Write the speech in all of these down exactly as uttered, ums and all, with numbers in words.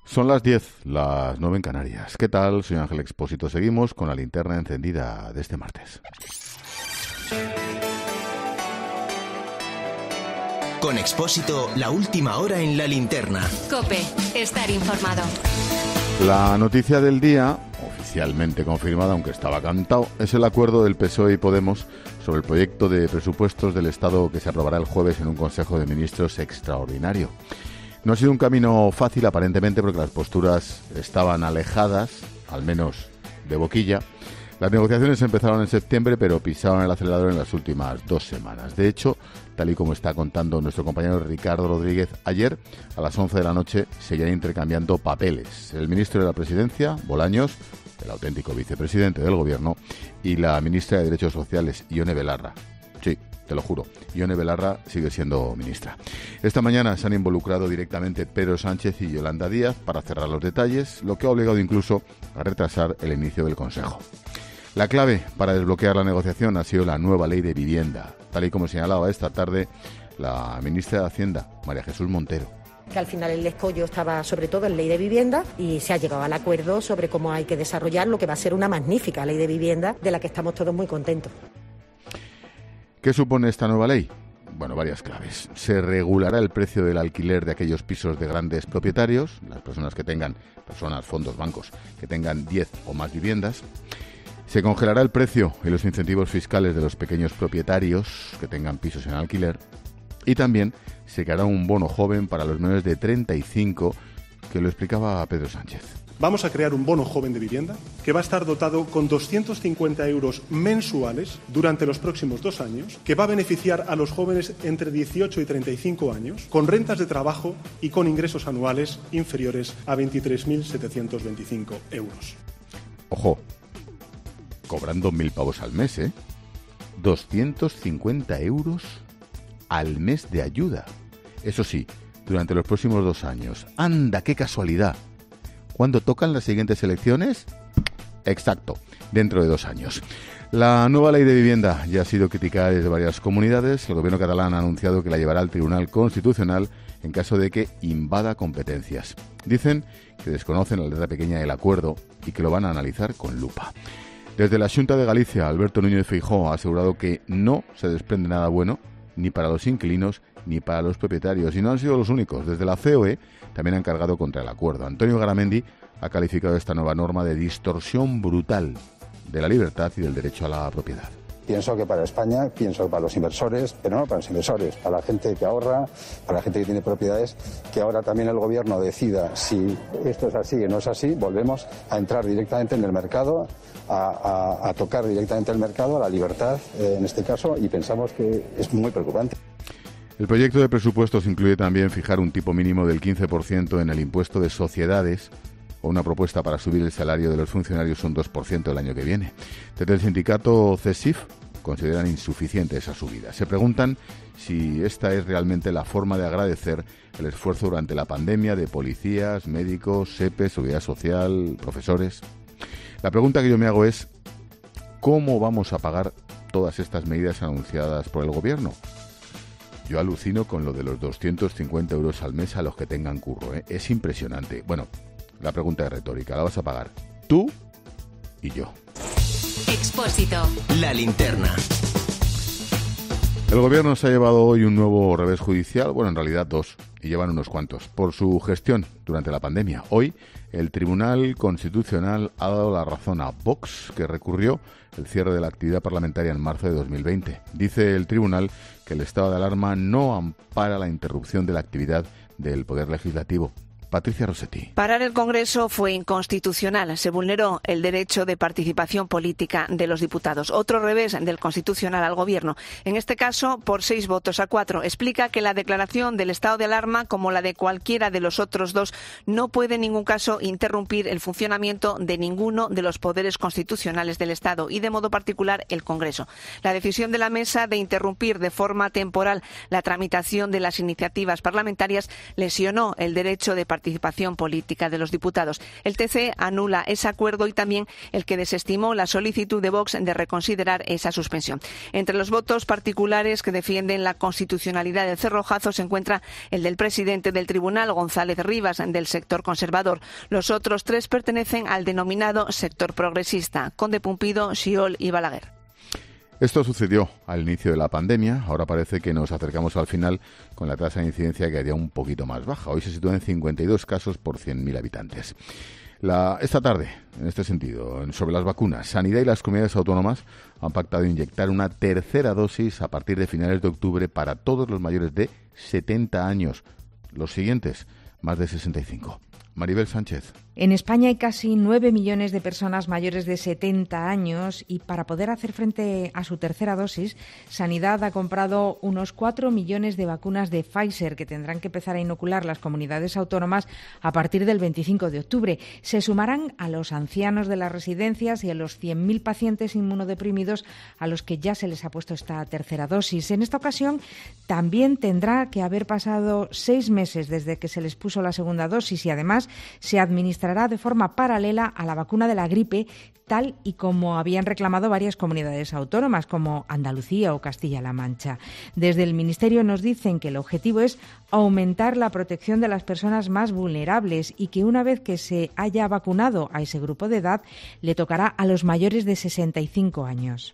Son las diez, las nueve en Canarias. ¿Qué tal? Soy Ángel Expósito. Seguimos con la linterna encendida de este martes. Con Expósito, la última hora en la linterna. COPE, estar informado. La noticia del día, oficialmente confirmada, aunque estaba cantado, es el acuerdo del P S O E y Podemos sobre el proyecto de presupuestos del Estado que se aprobará el jueves en un Consejo de Ministros extraordinario. No ha sido un camino fácil, aparentemente, porque las posturas estaban alejadas, al menos de boquilla. Las negociaciones empezaron en septiembre, pero pisaron el acelerador en las últimas dos semanas. De hecho, tal y como está contando nuestro compañero Ricardo Rodríguez, ayer a las once de la noche seguían intercambiando papeles. El ministro de la Presidencia, Bolaños, el auténtico vicepresidente del Gobierno, y la ministra de Derechos Sociales, Ione Belarra. Sí, te lo juro, Ione Belarra sigue siendo ministra. Esta mañana se han involucrado directamente Pedro Sánchez y Yolanda Díaz para cerrar los detalles, lo que ha obligado incluso a retrasar el inicio del Consejo. La clave para desbloquear la negociación ha sido la nueva ley de vivienda, tal y como señalaba esta tarde la ministra de Hacienda, María Jesús Montero. Que al final el escollo estaba sobre todo en ley de vivienda y se ha llegado al acuerdo sobre cómo hay que desarrollar lo que va a ser una magnífica ley de vivienda de la que estamos todos muy contentos. ¿Qué supone esta nueva ley? Bueno, varias claves. Se regulará el precio del alquiler de aquellos pisos de grandes propietarios, las personas que tengan, personas, fondos, bancos, que tengan diez o más viviendas. Se congelará el precio y los incentivos fiscales de los pequeños propietarios que tengan pisos en alquiler. Y también se creará un bono joven para los menores de treinta y cinco, que lo explicaba Pedro Sánchez. Vamos a crear un bono joven de vivienda que va a estar dotado con doscientos cincuenta euros mensuales durante los próximos dos años, que va a beneficiar a los jóvenes entre dieciocho y treinta y cinco años, con rentas de trabajo y con ingresos anuales inferiores a veintitrés mil setecientos veinticinco euros. Ojo, cobrando mil pavos al mes, ¿eh? doscientos cincuenta euros al mes de ayuda. Eso sí, durante los próximos dos años. ¡Anda, qué casualidad! ¿Cuándo tocan las siguientes elecciones? Exacto, dentro de dos años. La nueva ley de vivienda ya ha sido criticada desde varias comunidades. El gobierno catalán ha anunciado que la llevará al Tribunal Constitucional en caso de que invada competencias. Dicen que desconocen la letra pequeña del acuerdo y que lo van a analizar con lupa. Desde la Xunta de Galicia, Alberto Núñez Feijóo ha asegurado que no se desprende nada bueno ni para los inquilinos ni para los propietarios. Y no han sido los únicos. Desde la C O E también han cargado contra el acuerdo. Antonio Garamendi ha calificado esta nueva norma de distorsión brutal de la libertad y del derecho a la propiedad. Pienso que para España, pienso que para los inversores, pero no para los inversores, para la gente que ahorra, para la gente que tiene propiedades, que ahora también el gobierno decida si esto es así o no es así, volvemos a entrar directamente en el mercado, a, a, a tocar directamente el mercado, a la libertad eh, en este caso, y pensamos que es muy preocupante. El proyecto de presupuestos incluye también fijar un tipo mínimo del quince por ciento en el impuesto de sociedades o una propuesta para subir el salario de los funcionarios un dos por ciento el año que viene. Desde el sindicato CESIF consideran insuficiente esa subida. Se preguntan si esta es realmente la forma de agradecer el esfuerzo durante la pandemia de policías, médicos, S E P E, Seguridad Social, profesores. La pregunta que yo me hago es, ¿cómo vamos a pagar todas estas medidas anunciadas por el gobierno? Yo alucino con lo de los doscientos cincuenta euros al mes a los que tengan curro, ¿eh? Es impresionante. Bueno, la pregunta es retórica. ¿La vas a pagar tú y yo? Expósito. La linterna. El gobierno se ha llevado hoy un nuevo revés judicial, bueno, en realidad dos, y llevan unos cuantos, por su gestión durante la pandemia. Hoy, el Tribunal Constitucional ha dado la razón a Vox, que recurrió el cierre de la actividad parlamentaria en marzo de dos mil veinte. Dice el tribunal que el estado de alarma no ampara la interrupción de la actividad del Poder Legislativo. Patricia Rossetti. Parar el Congreso fue inconstitucional. Se vulneró el derecho de participación política de los diputados. Otro revés del Constitucional al Gobierno. En este caso, por seis votos a cuatro. Explica que la declaración del estado de alarma, como la de cualquiera de los otros dos, no puede en ningún caso interrumpir el funcionamiento de ninguno de los poderes constitucionales del Estado y, de modo particular, el Congreso. La decisión de la Mesa de interrumpir de forma temporal la tramitación de las iniciativas parlamentarias lesionó el derecho de participación participación política de los diputados. El T C anula ese acuerdo y también el que desestimó la solicitud de Vox de reconsiderar esa suspensión. Entre los votos particulares que defienden la constitucionalidad del cerrojazo se encuentra el del presidente del tribunal, González Rivas, del sector conservador. Los otros tres pertenecen al denominado sector progresista: Conde Pumpido, Xiol y Balaguer. Esto sucedió al inicio de la pandemia. Ahora parece que nos acercamos al final con la tasa de incidencia que haría un poquito más baja. Hoy se sitúa en cincuenta y dos casos por cien mil habitantes. La, esta tarde, en este sentido, sobre las vacunas, Sanidad y las comunidades autónomas han pactado inyectar una tercera dosis a partir de finales de octubre para todos los mayores de setenta años. Los siguientes, más de sesenta y cinco. Maribel Sánchez. En España hay casi nueve millones de personas mayores de setenta años y para poder hacer frente a su tercera dosis, Sanidad ha comprado unos cuatro millones de vacunas de Pfizer que tendrán que empezar a inocular las comunidades autónomas a partir del veinticinco de octubre. Se sumarán a los ancianos de las residencias y a los cien mil pacientes inmunodeprimidos a los que ya se les ha puesto esta tercera dosis. En esta ocasión también tendrá que haber pasado seis meses desde que se les puso la segunda dosis y además se administrará de forma paralela a la vacuna de la gripe, tal y como habían reclamado varias comunidades autónomas, como Andalucía o Castilla-La Mancha. Desde el Ministerio nos dicen que el objetivo es aumentar la protección de las personas más vulnerables y que una vez que se haya vacunado a ese grupo de edad, le tocará a los mayores de sesenta y cinco años.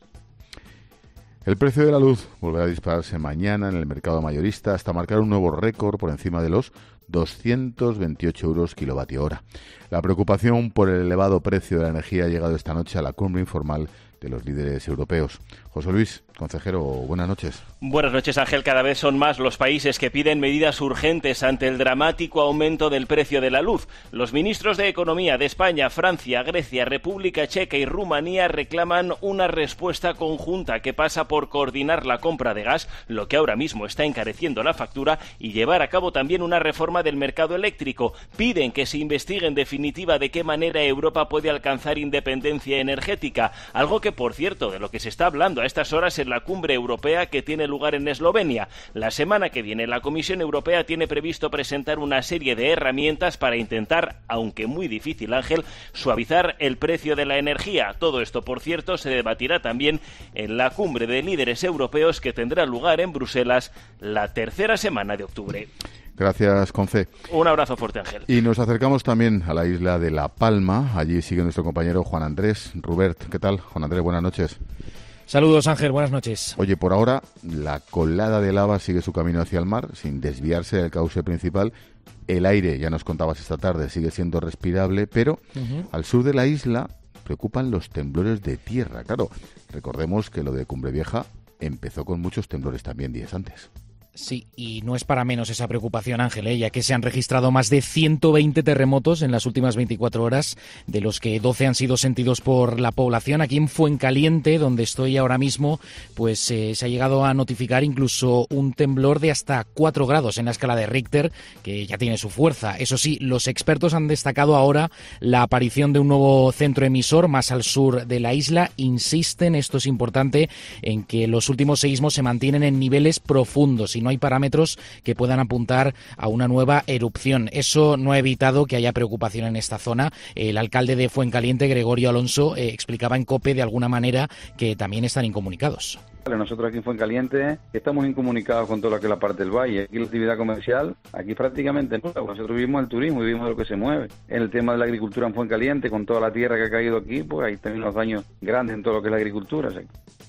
El precio de la luz volverá a dispararse mañana en el mercado mayorista hasta marcar un nuevo récord por encima de los doscientos veintiocho euros kilovatio hora. La preocupación por el elevado precio de la energía ha llegado esta noche a la cumbre informal de los líderes europeos. José Luis, consejero, buenas noches. Buenas noches, Ángel. Cada vez son más los países que piden medidas urgentes ante el dramático aumento del precio de la luz. Los ministros de Economía de España, Francia, Grecia, República Checa y Rumanía reclaman una respuesta conjunta que pasa por coordinar la compra de gas, lo que ahora mismo está encareciendo la factura, y llevar a cabo también una reforma del mercado eléctrico. Piden que se investigue en definitiva de qué manera Europa puede alcanzar independencia energética, algo que, por cierto, de lo que se está hablando a estas horas en la cumbre europea que tiene lugar en Eslovenia. La semana que viene la Comisión Europea tiene previsto presentar una serie de herramientas para intentar, aunque muy difícil, Ángel, suavizar el precio de la energía. Todo esto, por cierto, se debatirá también en la cumbre de líderes europeos que tendrá lugar en Bruselas la tercera semana de octubre. Gracias, Conce. Un abrazo fuerte, Ángel. Y nos acercamos también a la isla de La Palma. Allí sigue nuestro compañero Juan Andrés Rubert. ¿Qué tal, Juan Andrés? Buenas noches. Saludos, Ángel. Buenas noches. Oye, por ahora la colada de lava sigue su camino hacia el mar sin desviarse del cauce principal. El aire, ya nos contabas esta tarde, sigue siendo respirable, pero uh-huh. al sur de la isla preocupan los temblores de tierra. Claro, recordemos que lo de Cumbre Vieja empezó con muchos temblores también días antes. Sí, y no es para menos esa preocupación, Ángel, ¿eh? ya que se han registrado más de ciento veinte terremotos en las últimas veinticuatro horas, de los que doce han sido sentidos por la población. Aquí en Fuencaliente, donde estoy ahora mismo, pues eh, se ha llegado a notificar incluso un temblor de hasta cuatro grados en la escala de Richter, que ya tiene su fuerza. Eso sí, los expertos han destacado ahora la aparición de un nuevo centro emisor más al sur de la isla. Insisten, esto es importante, en que los últimos seísmos se mantienen en niveles profundos y no hay parámetros que puedan apuntar a una nueva erupción. Eso no ha evitado que haya preocupación en esta zona. El alcalde de Fuencaliente, Gregorio Alonso, eh, explicaba en COPE de alguna manera que también están incomunicados. Nosotros aquí en Fuencaliente estamos incomunicados con todo lo que es la parte del valle. Aquí la actividad comercial, aquí prácticamente no. Nosotros vivimos el turismo y vivimos de lo que se mueve. En el tema de la agricultura en Fuencaliente, con toda la tierra que ha caído aquí, pues hay también los daños grandes en todo lo que es la agricultura. ¿Sí?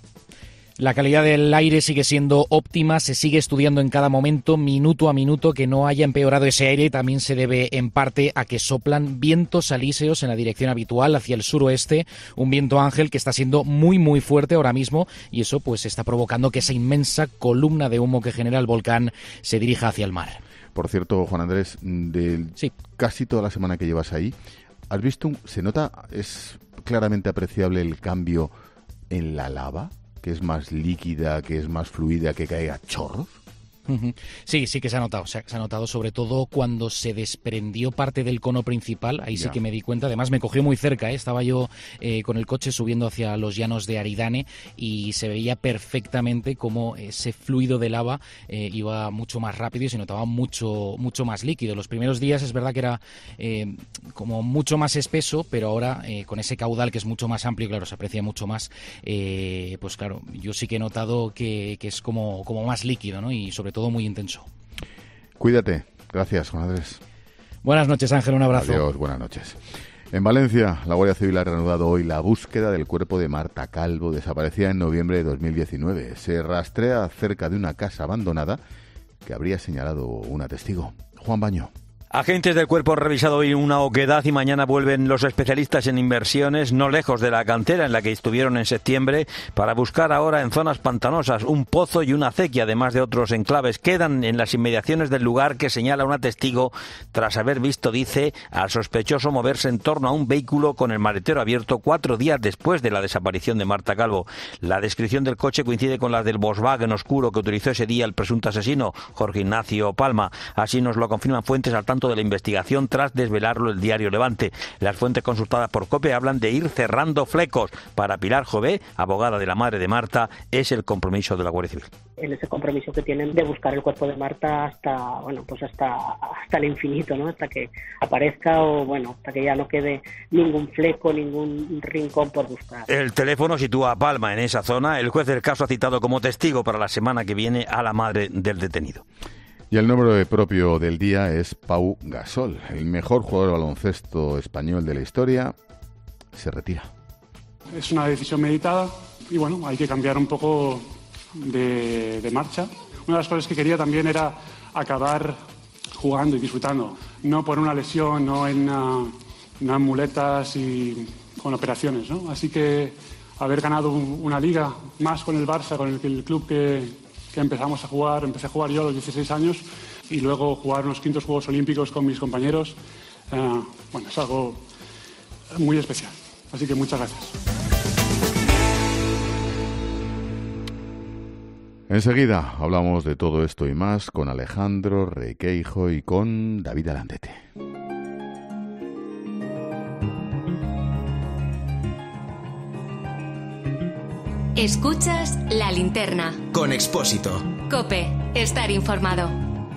La calidad del aire sigue siendo óptima, se sigue estudiando en cada momento, minuto a minuto, que no haya empeorado ese aire. También se debe en parte a que soplan vientos alíseos en la dirección habitual hacia el suroeste, un viento, Ángel, que está siendo muy muy fuerte ahora mismo, y eso pues está provocando que esa inmensa columna de humo que genera el volcán se dirija hacia el mar. Por cierto, Juan Andrés, de sí. casi toda la semana que llevas ahí, ¿has visto, un, se nota, es claramente apreciable el cambio en la lava? ¿Que es más líquida, que es más fluida, que cae a chorros? Sí, sí que se ha notado, se ha, se ha notado sobre todo cuando se desprendió parte del cono principal, ahí ya. Sí que me di cuenta, además me cogió muy cerca, ¿eh? Estaba yo eh, con el coche subiendo hacia los llanos de Aridane y se veía perfectamente cómo ese fluido de lava eh, iba mucho más rápido y se notaba mucho, mucho más líquido. Los primeros días es verdad que era eh, como mucho más espeso, pero ahora eh, con ese caudal que es mucho más amplio, claro, se aprecia mucho más, eh, pues claro, yo sí que he notado que, que es como, como más líquido, ¿no? Y sobre todo muy intenso. Cuídate. Gracias, Juan Andrés. Buenas noches, Ángel. Un abrazo. Adiós, buenas noches. En Valencia, la Guardia Civil ha reanudado hoy la búsqueda del cuerpo de Marta Calvo, desaparecida en noviembre de dos mil diecinueve. Se rastrea cerca de una casa abandonada que habría señalado una testigo. Juan Baño. Agentes del cuerpo han revisado hoy una oquedad y mañana vuelven los especialistas en inversiones no lejos de la cantera en la que estuvieron en septiembre para buscar ahora en zonas pantanosas un pozo y una acequia, además de otros enclaves. Quedan en las inmediaciones del lugar que señala una testigo tras haber visto, dice, al sospechoso moverse en torno a un vehículo con el maletero abierto cuatro días después de la desaparición de Marta Calvo. La descripción del coche coincide con la del Volkswagen oscuro que utilizó ese día el presunto asesino, Jorge Ignacio Palma. Así nos lo confirman fuentes al tanto de la investigación tras desvelarlo el diario Levante. Las fuentes consultadas por COPE hablan de ir cerrando flecos. Para Pilar Jové, abogada de la madre de Marta, es el compromiso de la Guardia Civil. En ese compromiso que tienen de buscar el cuerpo de Marta hasta, bueno, pues hasta, hasta el infinito, ¿no? Hasta que aparezca o, bueno, hasta que ya no quede ningún fleco, ningún rincón por buscar. El teléfono sitúa a Palma en esa zona. El juez del caso ha citado como testigo para la semana que viene a la madre del detenido. Y el nombre propio del día es Pau Gasol, el mejor jugador de baloncesto español de la historia, se retira. Es una decisión meditada y bueno, hay que cambiar un poco de, de marcha. Una de las cosas que quería también era acabar jugando y disfrutando, no por una lesión, no en, uh, no en muletas y con operaciones, ¿no? Así que haber ganado un, una liga más con el Barça, con el, el club que... que empezamos a jugar, empecé a jugar yo a los dieciséis años y luego jugar unos quintos Juegos Olímpicos con mis compañeros, eh, bueno, es algo muy especial. Así que muchas gracias. Enseguida hablamos de todo esto y más con Alejandro Requeijo y con David Alandete. Escuchas La Linterna. Con Expósito. COPE. Estar informado.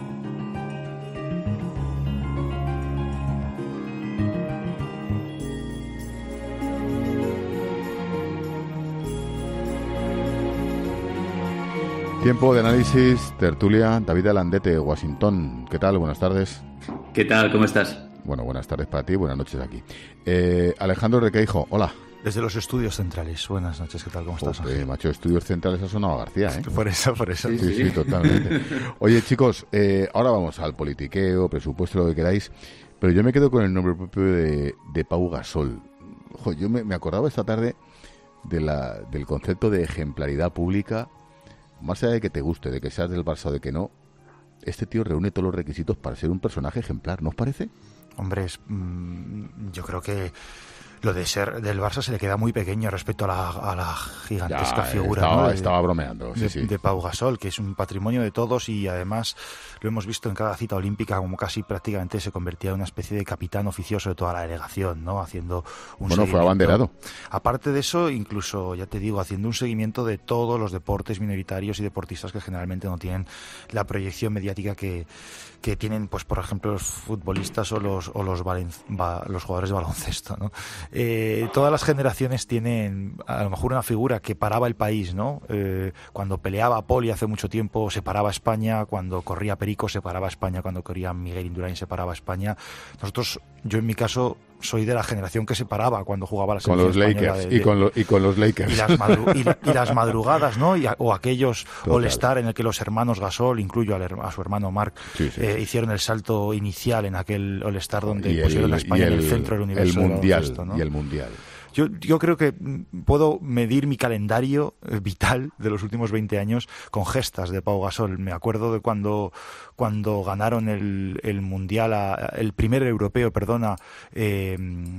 Tiempo de análisis, tertulia, David Alandete, Washington. ¿Qué tal? Buenas tardes. ¿Qué tal? ¿Cómo estás? Bueno, buenas tardes para ti, buenas noches aquí. Eh, Alejandro Requeijo, hola. Desde los estudios centrales. Buenas noches, ¿qué tal? ¿Cómo estás? Oye, macho, estudios centrales ha sonado a García, ¿eh? Por eso, por eso. Sí, sí, sí, totalmente. Oye, chicos, eh, ahora vamos al politiqueo, presupuesto, lo que queráis, pero yo me quedo con el nombre propio de, de Pau Gasol. Ojo, yo me, me acordaba esta tarde de la, del concepto de ejemplaridad pública, más allá de que te guste, de que seas del Barça o de que no, este tío reúne todos los requisitos para ser un personaje ejemplar, ¿no os parece? Hombre, es, mmm, yo creo que lo de ser del Barça se le queda muy pequeño respecto a la, a la gigantesca ya, figura, estaba, ¿no? de, estaba bromeando, sí, de, sí. de Pau Gasol, que es un patrimonio de todos y además lo hemos visto en cada cita olímpica como casi prácticamente se convertía en una especie de capitán oficioso de toda la delegación, ¿no? Haciendo un bueno, fue abanderado. Aparte de eso, incluso, ya te digo, haciendo un seguimiento de todos los deportes minoritarios y deportistas que generalmente no tienen la proyección mediática que, que tienen, pues por ejemplo, los futbolistas o los, o los, valen, va, los jugadores de baloncesto, ¿no? Eh, todas las generaciones tienen a lo mejor una figura que paraba el país, ¿no? Eh, cuando peleaba Poli hace mucho tiempo se paraba España, cuando corría Perico se paraba España, cuando corría Miguel Indurain se paraba España. Nosotros, yo en mi caso soy de la generación que se paraba cuando jugaba la selección con los Lakers de, de, y, con lo, y con los Lakers y las, madru- y, y las madrugadas, ¿no? Y a, o aquellos All-Star en el que los hermanos Gasol, incluyo al, a su hermano Marc, sí, sí. Eh, hicieron el salto inicial en aquel All-Star donde y pusieron el, a España el, en el centro del universo. El mundial, baloncesto, ¿no? Y el mundial. Yo, yo creo que puedo medir mi calendario vital de los últimos veinte años con gestas de Pau Gasol. Me acuerdo de cuando, cuando ganaron el, el mundial, a, el primer europeo, perdona, eh,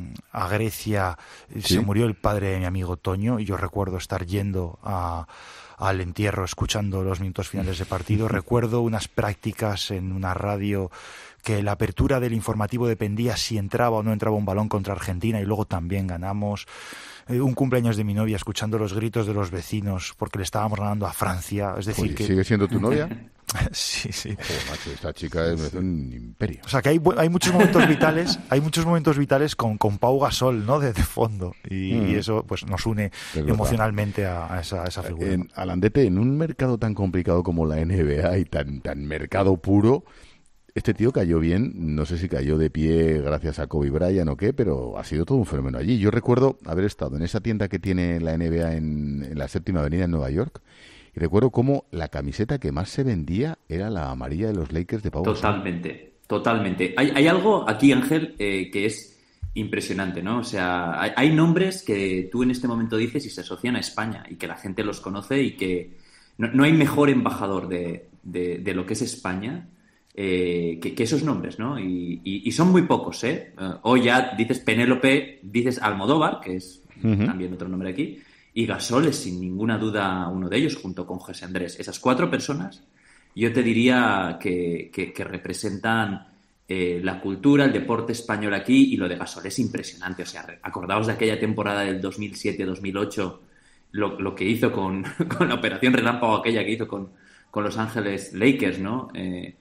a Grecia. ¿Sí? Se murió el padre de mi amigo Toño y yo recuerdo estar yendo a... al entierro escuchando los minutos finales de partido. Recuerdo unas prácticas en una radio que la apertura del informativo dependía si entraba o no entraba un balón contra Argentina y luego también ganamos. Eh, un cumpleaños de mi novia escuchando los gritos de los vecinos porque le estábamos ganando a Francia. Es decir, Oye, que... ¿sigue siendo tu novia? Sí, sí. Joder, macho, esta chica es un imperio. O sea, que hay, hay muchos momentos vitales, hay muchos momentos vitales con, con Pau Gasol, ¿no? De, de fondo. Y, mm. y eso pues nos une emocionalmente a, a, esa, a esa figura. En, Alandete, en un mercado tan complicado como la N B A y tan, tan mercado puro, este tío cayó bien, no sé si cayó de pie gracias a Kobe Bryant o qué, pero ha sido todo un fenómeno allí. Yo recuerdo haber estado en esa tienda que tiene la N B A en, en la Séptima Avenida en Nueva York, y recuerdo cómo la camiseta que más se vendía era la amarilla de los Lakers de Pau Gasol. Totalmente, totalmente. Hay, hay algo aquí, Ángel, eh, que es impresionante, ¿no? O sea, hay, hay nombres que tú en este momento dices y se asocian a España y que la gente los conoce y que no, no hay mejor embajador de, de, de lo que es España eh, que, que esos nombres, ¿no? Y, y, y son muy pocos, ¿eh? Uh, hoy ya dices Penélope, dices Almodóvar, que es uh-huh. también otro nombre aquí, y Gasol es sin ninguna duda uno de ellos, junto con José Andrés. Esas cuatro personas, yo te diría que, que, que representan eh, la cultura, el deporte español aquí, y lo de Gasol es impresionante. O sea, acordaos de aquella temporada del dos mil siete dos mil ocho, lo, lo que hizo con, con la operación relámpago aquella que hizo con, con Los Ángeles Lakers, ¿no? Eh,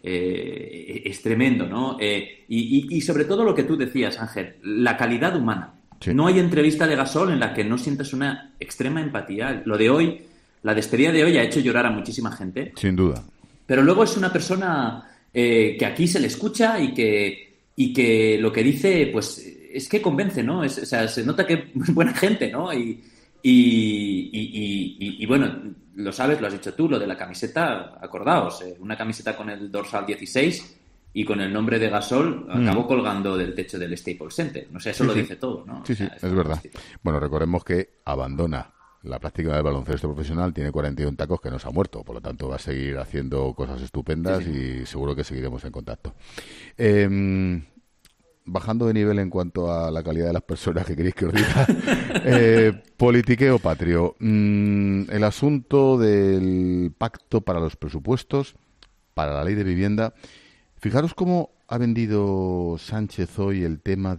eh, es tremendo, ¿no? Eh, y, y, y sobre todo lo que tú decías, Ángel, la calidad humana. Sí. No hay entrevista de Gasol en la que no sientas una extrema empatía. Lo de hoy, la despedida de hoy ha hecho llorar a muchísima gente. Sin duda. Pero luego es una persona eh, que aquí se le escucha y que, y que lo que dice, pues, es que convence, ¿no? Es, o sea, se nota que es buena gente, ¿no? Y, y, y, y, y, y bueno, lo sabes, lo has dicho tú, lo de la camiseta, acordaos, eh, una camiseta con el dorsal dieciséis y con el nombre de Gasol acabó mm. colgando del techo del Staples Center. No sé, eso sí, lo sí. dice todo, ¿no? Sí, o sea, sí, es, es verdad. Bueno, recordemos que abandona la práctica del baloncesto profesional, tiene cuarenta y uno tacos que no se ha muerto, por lo tanto va a seguir haciendo cosas estupendas sí, sí. y seguro que seguiremos en contacto. Eh, bajando de nivel en cuanto a la calidad de las personas que queréis que os diga, eh, politiqueo patrio. Mm, el asunto del pacto para los presupuestos, para la ley de vivienda. Fijaros cómo ha vendido Sánchez hoy el tema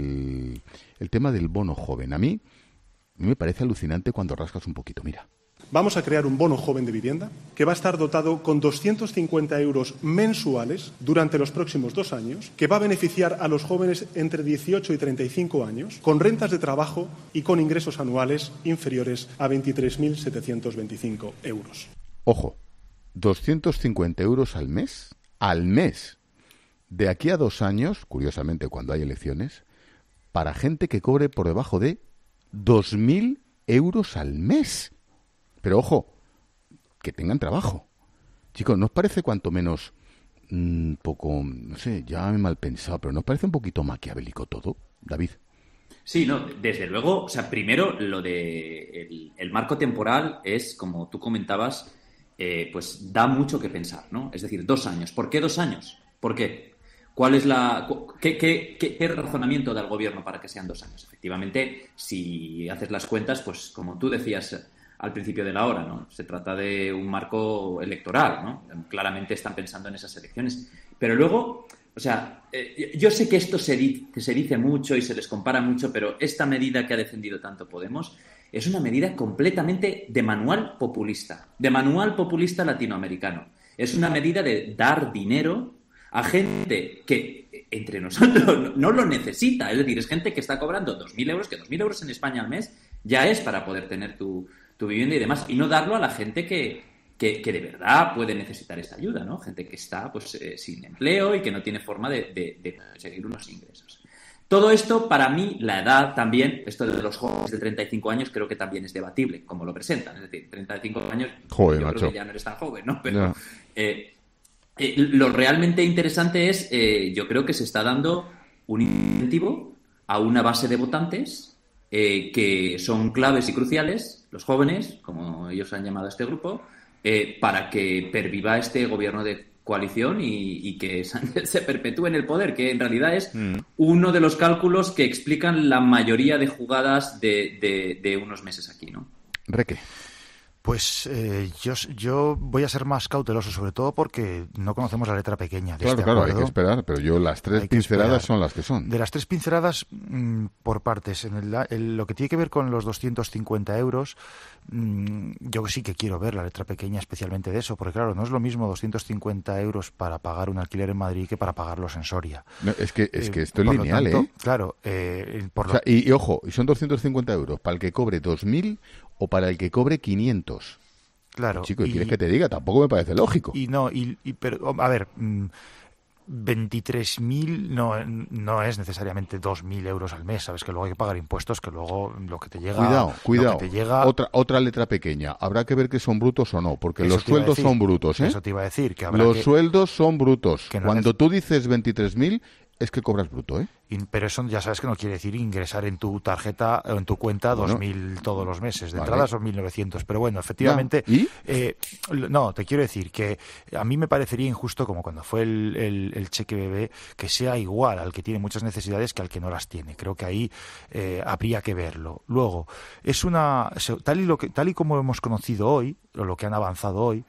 del el tema del bono joven. A mí, a mí me parece alucinante cuando rascas un poquito. Mira. Vamos a crear un bono joven de vivienda que va a estar dotado con doscientos cincuenta euros mensuales durante los próximos dos años, que va a beneficiar a los jóvenes entre dieciocho y treinta y cinco años, con rentas de trabajo y con ingresos anuales inferiores a veintitrés mil setecientos veinticinco euros. Ojo, doscientos cincuenta euros al mes. Al mes, de aquí a dos años, curiosamente cuando hay elecciones, para gente que cobre por debajo de dos mil euros al mes. Pero ojo, que tengan trabajo. Chicos, ¿no os parece cuanto menos un mm, poco, no sé, ya me he mal pensado, pero ¿no os parece un poquito maquiavélico todo, David? Sí, no, desde luego, o sea, primero lo de el, el marco temporal es, como tú comentabas, Eh, pues da mucho que pensar, ¿no? Es decir, dos años. ¿Por qué dos años? ¿Por qué? ¿Cuál es la qué, qué, qué, qué razonamiento da el gobierno para que sean dos años? Efectivamente, si haces las cuentas, pues como tú decías al principio de la hora, ¿no? Se trata de un marco electoral, ¿no? Claramente están pensando en esas elecciones. Pero luego, o sea, eh, yo sé que esto se, di- que se dice mucho y se les compara mucho, pero esta medida que ha defendido tanto Podemos es una medida completamente de manual populista, de manual populista latinoamericano. Es una medida de dar dinero a gente que, entre nosotros, no lo necesita. Es decir, es gente que está cobrando dos mil euros, que dos mil euros en España al mes ya es para poder tener tu, tu vivienda y demás, y no darlo a la gente que, que, que de verdad puede necesitar esta ayuda, ¿no? Gente que está pues eh, sin empleo y que no tiene forma de, de, de conseguir unos ingresos. Todo esto, para mí, la edad también, esto de los jóvenes de treinta y cinco años, creo que también es debatible, como lo presentan. Es decir, treinta y cinco años, Joder, yo macho. creo que ya no eres tan joven, ¿no? Pero eh, eh, lo realmente interesante es, eh, yo creo que se está dando un incentivo a una base de votantes eh, que son claves y cruciales, los jóvenes, como ellos han llamado a este grupo, eh, para que perviva este gobierno de coalición y, y que Sánchez se perpetúe en el poder, que en realidad es mm. uno de los cálculos que explican la mayoría de jugadas de, de, de unos meses aquí, ¿no? Reque. Pues eh, yo, yo voy a ser más cauteloso, sobre todo porque no conocemos la letra pequeña de Claro, este claro, acuerdo. hay que esperar, pero yo las tres pinceladas son las que son. De las tres pinceladas, mmm, por partes, en el, el, lo que tiene que ver con los doscientos cincuenta euros, mmm, yo sí que quiero ver la letra pequeña especialmente de eso, porque claro, no es lo mismo doscientos cincuenta euros para pagar un alquiler en Madrid que para pagarlos en Soria. No, es que es que esto eh, es lineal, tanto, ¿eh? Claro, eh, por o sea, y, y ojo, y son doscientos cincuenta euros para el que cobre dos mil o para el que cobre quinientos. Claro. Chico, ¿y y, quieres que te diga? Tampoco me parece lógico. Y no, y, y pero, a ver, veintitrés mil no, no es necesariamente dos mil euros al mes, sabes que luego hay que pagar impuestos, que luego lo que te llega... Cuidado, cuidado. Te llega... Otra, otra letra pequeña. Habrá que ver que son brutos o no, porque Eso los te iba a sueldos decir, son brutos, ¿eh? Eso te iba a decir, que habrá Los que... sueldos son brutos. Que no Cuando neces- tú dices veintitrés mil, es que cobras bruto, ¿eh? Y- Pero eso ya sabes que no quiere decir ingresar en tu tarjeta o en tu cuenta Bueno, dos mil todos los meses. De vale. entrada son mil novecientos. Pero bueno, efectivamente... Ya, ¿y? Eh, no, te quiero decir que a mí me parecería injusto, como cuando fue el, el, el cheque bebé, que sea igual al que tiene muchas necesidades que al que no las tiene. Creo que ahí eh, habría que verlo. Luego, es una... Tal y, lo que, tal y como hemos conocido hoy, o lo que han avanzado hoy,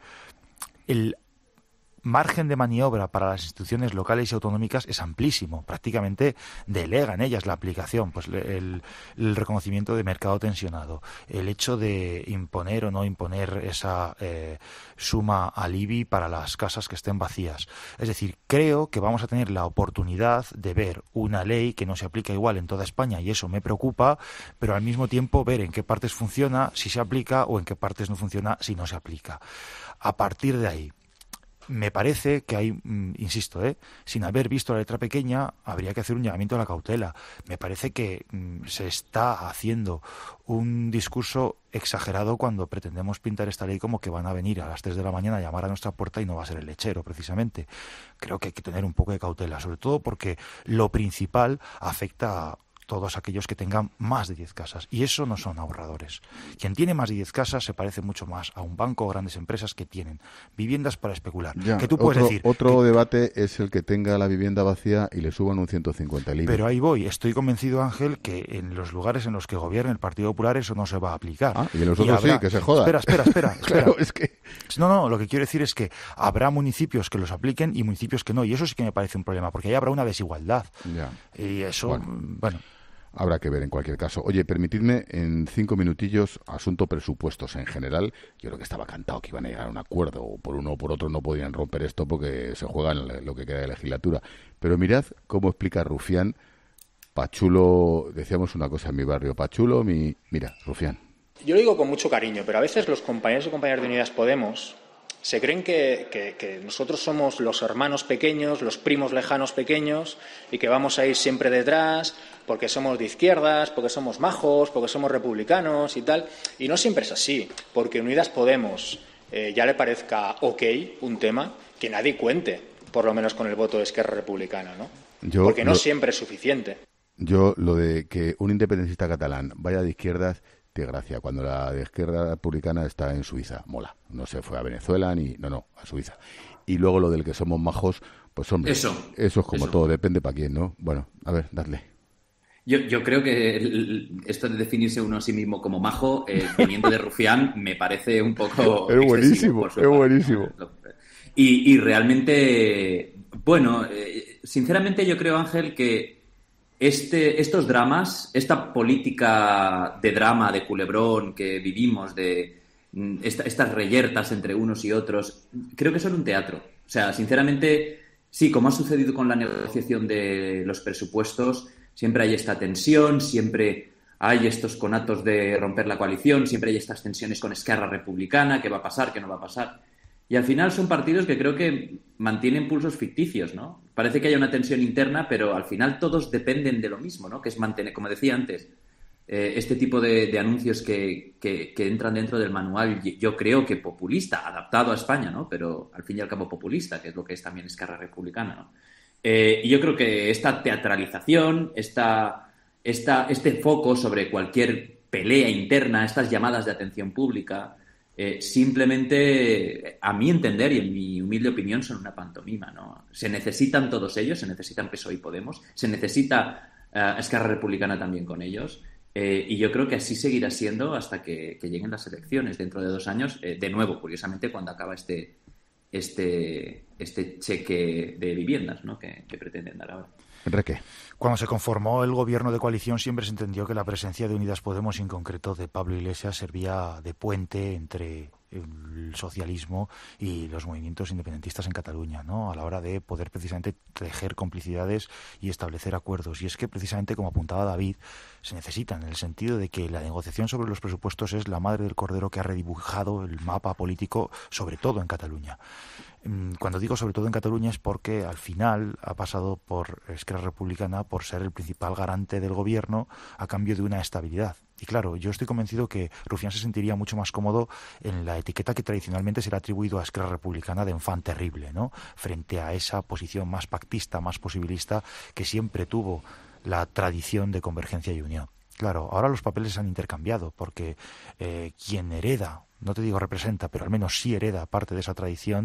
el margen de maniobra para las instituciones locales y autonómicas es amplísimo. Prácticamente delegan ellas la aplicación, pues el, el reconocimiento de mercado tensionado, el hecho de imponer o no imponer esa eh, suma al I B I para las casas que estén vacías. Es decir, creo que vamos a tener la oportunidad de ver una ley que no se aplica igual en toda España, y eso me preocupa, pero al mismo tiempo ver en qué partes funciona si se aplica o en qué partes no funciona si no se aplica. A partir de ahí, me parece que hay, mm, insisto, ¿eh? sin haber visto la letra pequeña, habría que hacer un llamamiento a la cautela. Me parece que mm, se está haciendo un discurso exagerado cuando pretendemos pintar esta ley como que van a venir a las tres de la mañana a llamar a nuestra puerta y no va a ser el lechero, precisamente. Creo que hay que tener un poco de cautela, sobre todo porque lo principal afecta a todos aquellos que tengan más de diez casas. Y eso no son ahorradores. Quien tiene más de diez casas se parece mucho más a un banco o grandes empresas que tienen viviendas para especular. Ya, que tú puedes otro, decir... Otro que, debate es el que tenga la vivienda vacía y le suban un ciento cincuenta el I B I. pero ahí voy. Estoy convencido, Ángel, que en los lugares en los que gobierna el Partido Popular eso no se va a aplicar. Ah, y en los otros habrá... sí, que se joda. Espera, espera, espera. espera. Claro, es que... No, no, lo que quiero decir es que habrá municipios que los apliquen y municipios que no. Y eso sí que me parece un problema, porque ahí habrá una desigualdad. Ya. Y eso, Bueno. bueno... Habrá que ver en cualquier caso. Oye, permitidme en cinco minutillos, asunto presupuestos en general. Yo creo que estaba cantado que iban a llegar a un acuerdo, o por uno o por otro no podían romper esto porque se juega en lo que queda de legislatura. Pero mirad cómo explica Rufián, Pachulo, decíamos una cosa en mi barrio, Pachulo, mi... Mira, Rufián. Yo lo digo con mucho cariño, pero a veces los compañeros y compañeras de Unidas Podemos se creen que, que, que nosotros somos los hermanos pequeños, los primos lejanos pequeños, y que vamos a ir siempre detrás porque somos de izquierdas, porque somos majos, porque somos republicanos y tal. Y no siempre es así, porque Unidas Podemos eh, ya le parezca ok un tema, que nadie cuente, por lo menos con el voto de Esquerra Republicana, ¿no? Yo Porque no lo- siempre es suficiente. Yo, lo de que un independentista catalán vaya de izquierdas, de gracia. Cuando la de Izquierda Republicana está en Suiza, mola. No se fue a Venezuela ni... No, no, a Suiza. Y luego lo del que somos majos, pues hombre, Eso, eso es como eso. todo, depende para quién, ¿no? Bueno, a ver, dadle. Yo, yo creo que el- esto de definirse uno a sí mismo como majo, eh, viniendo de Rufián, me parece un poco Es excesivo buenísimo, por su es parte. buenísimo. Y, y realmente, bueno, eh, sinceramente yo creo, Ángel, que este, estos dramas, esta política de drama, de culebrón que vivimos, de mm, esta- estas reyertas entre unos y otros, creo que son un teatro. O sea, sinceramente, sí, como ha sucedido con la negociación de los presupuestos, siempre hay esta tensión, siempre hay estos conatos de romper la coalición, siempre hay estas tensiones con Esquerra Republicana, qué va a pasar, qué no va a pasar. Y al final son partidos que creo que mantienen pulsos ficticios, ¿no? Parece que hay una tensión interna, pero al final todos dependen de lo mismo, ¿no? Que es mantener, como decía antes, eh, este tipo de, de anuncios que, que, que entran dentro del manual, y- yo creo que populista, adaptado a España, ¿no? Pero al fin y al cabo populista, que es lo que es también Esquerra Republicana, ¿no? Eh, y yo creo que esta teatralización, esta, esta, este foco sobre cualquier pelea interna, estas llamadas de atención pública, eh, simplemente, a mi entender y en mi humilde opinión, son una pantomima, ¿no? Se necesitan todos ellos, se necesitan P S O E y Podemos, se necesita eh, Esquerra Republicana también con ellos, Eh, y yo creo que así seguirá siendo hasta que, que lleguen las elecciones dentro de dos años. Eh, de nuevo, curiosamente, cuando acaba este, este, este cheque de viviendas, ¿no? que, que pretenden dar ahora. Enrique. Cuando se conformó el gobierno de coalición siempre se entendió que la presencia de Unidas Podemos, y en concreto de Pablo Iglesias, servía de puente entre el socialismo y los movimientos independentistas en Cataluña, ¿no? A la hora de poder precisamente tejer complicidades y establecer acuerdos. Y es que precisamente, como apuntaba David, se necesitan, en el sentido de que la negociación sobre los presupuestos es la madre del cordero que ha redibujado el mapa político, sobre todo en Cataluña. Cuando digo sobre todo en Cataluña es porque al final ha pasado por Esquerra Republicana por ser el principal garante del gobierno a cambio de una estabilidad. Y claro, yo estoy convencido que Rufián se sentiría mucho más cómodo en la etiqueta que tradicionalmente se le ha atribuido a Esquerra Republicana de enfant terrible, ¿no? Frente a esa posición más pactista, más posibilista que siempre tuvo la tradición de Convergencia y Unión. Claro, ahora los papeles se han intercambiado porque eh, quien hereda, no te digo representa, pero al menos sí hereda parte de esa tradición,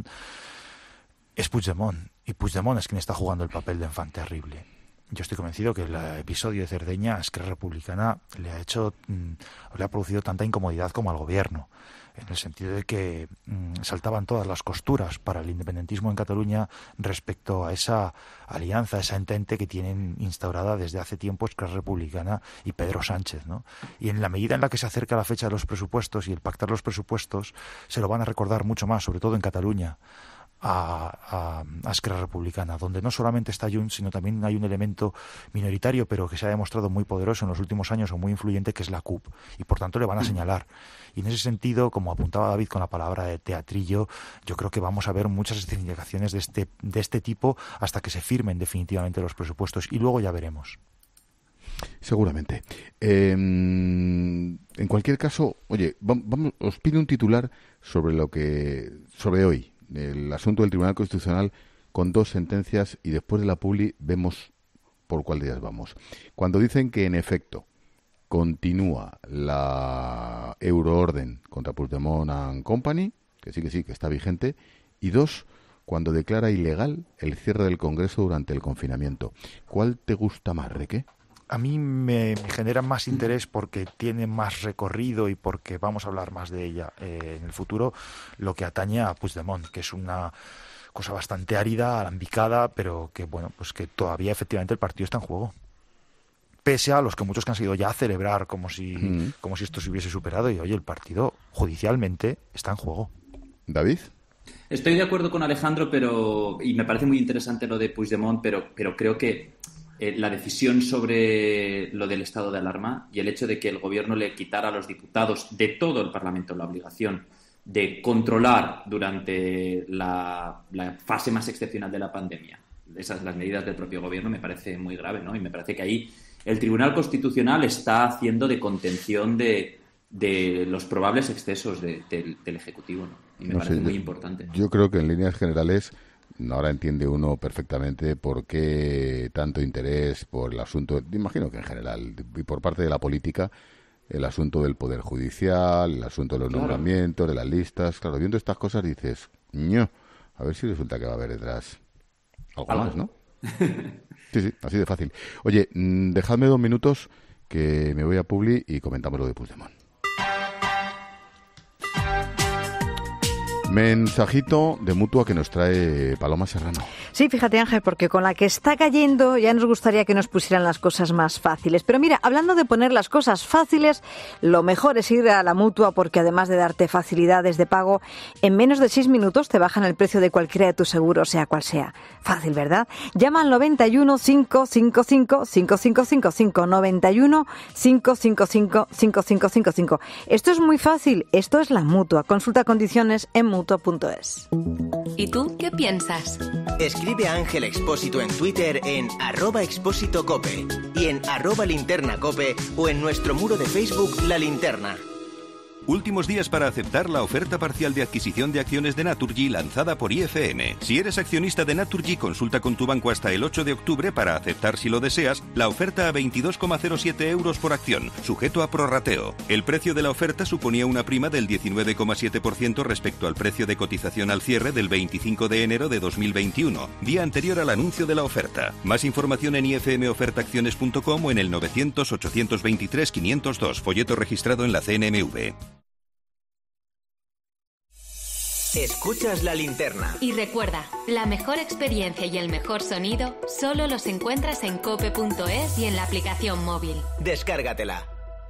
es Puigdemont. Y Puigdemont es quien está jugando el papel de enfant terrible. Yo estoy convencido que el episodio de Cerdeña a Esquerra Republicana le ha hecho, le ha producido tanta incomodidad como al gobierno, en el sentido de que mmm, saltaban todas las costuras para el independentismo en Cataluña respecto a esa alianza, esa entente que tienen instaurada desde hace tiempo Esquerra Republicana y Pedro Sánchez, ¿no? Y en la medida en la que se acerca la fecha de los presupuestos y el pactar los presupuestos, se lo van a recordar mucho más, sobre todo en Cataluña, a, a, a Esquerra Republicana, donde no solamente está Junts, sino también hay un elemento minoritario, pero que se ha demostrado muy poderoso en los últimos años o muy influyente, que es la C U P, y por tanto le van a señalar. Y en ese sentido, como apuntaba David con la palabra de teatrillo, yo creo que vamos a ver muchas escenificaciones de este, de este tipo hasta que se firmen definitivamente los presupuestos, y luego ya veremos. Seguramente. Eh, en cualquier caso, oye, vamos, os pido un titular sobre lo que sobre hoy, el asunto del Tribunal Constitucional, con dos sentencias, y después de la publi vemos por cuál de ellas vamos. Cuando dicen que en efecto continúa la euroorden contra Puigdemont and Company, que sí que sí, que está vigente, y dos, cuando declara ilegal el cierre del Congreso durante el confinamiento. ¿Cuál te gusta más, Reque? A mí me, me genera más interés porque tiene más recorrido y porque vamos a hablar más de ella eh, en el futuro, lo que atañe a Puigdemont, que es una cosa bastante árida, alambicada, pero que bueno, pues que todavía efectivamente el partido está en juego. Pese a los que muchos que han sido ya a celebrar como si, mm. como si esto se hubiese superado, y oye, el partido judicialmente está en juego. ¿David? Estoy de acuerdo con Alejandro, pero y me parece muy interesante lo de Puigdemont, pero, pero creo que Eh, la decisión sobre lo del estado de alarma y el hecho de que el gobierno le quitara a los diputados de todo el Parlamento la obligación de controlar durante la, la fase más excepcional de la pandemia esas las medidas del propio gobierno me parece muy grave, ¿no? Y me parece que ahí el Tribunal Constitucional está haciendo de contención de, de los probables excesos de, de, del Ejecutivo, ¿no? Y me no parece sé, muy yo, importante. Yo creo que en líneas generales ahora entiende uno perfectamente por qué tanto interés por el asunto, imagino que en general, y por parte de la política, el asunto del Poder Judicial, el asunto de los Claro. nombramientos, de las listas. Claro, viendo estas cosas dices, ño, a ver si resulta que va a haber detrás algo Algo. más, ¿no? Sí, sí, así de fácil. Oye, mm, dejadme dos minutos que me voy a Publi y comentamos lo de Puigdemont. Mensajito de Mutua que nos trae Paloma Serrano. Sí, fíjate, Ángel, porque con la que está cayendo ya nos gustaría que nos pusieran las cosas más fáciles. Pero mira, hablando de poner las cosas fáciles, lo mejor es ir a la Mutua, porque además de darte facilidades de pago, en menos de seis minutos te bajan el precio de cualquiera de tus seguros, sea cual sea. Fácil, ¿verdad? Llama al noventa y uno, cinco cinco cinco, cinco cinco cinco cinco, noventa y uno, cinco cinco cinco, cinco cinco cinco cinco. Esto es muy fácil, esto es la Mutua. Consulta condiciones en mutua punto es. ¿Y tú qué piensas? Escribe a Ángel Expósito en Twitter en arroba expósito cope y en arroba linterna cope o en nuestro muro de Facebook La Linterna. Últimos días para aceptar la oferta parcial de adquisición de acciones de Naturgy lanzada por I F M. Si eres accionista de Naturgy, consulta con tu banco hasta el ocho de octubre para aceptar, si lo deseas, la oferta a veintidós coma cero siete euros por acción, sujeto a prorrateo. El precio de la oferta suponía una prima del diecinueve coma siete por ciento respecto al precio de cotización al cierre del veinticinco de enero de dos mil veintiuno, día anterior al anuncio de la oferta. Más información en i f m oferta acciones punto com o en el novecientos ochocientos veintitrés quinientos dos, folleto registrado en la C N M V. Escuchas la linterna. Y recuerda, la mejor experiencia y el mejor sonido solo los encuentras en cope punto es y en la aplicación móvil. Descárgatela.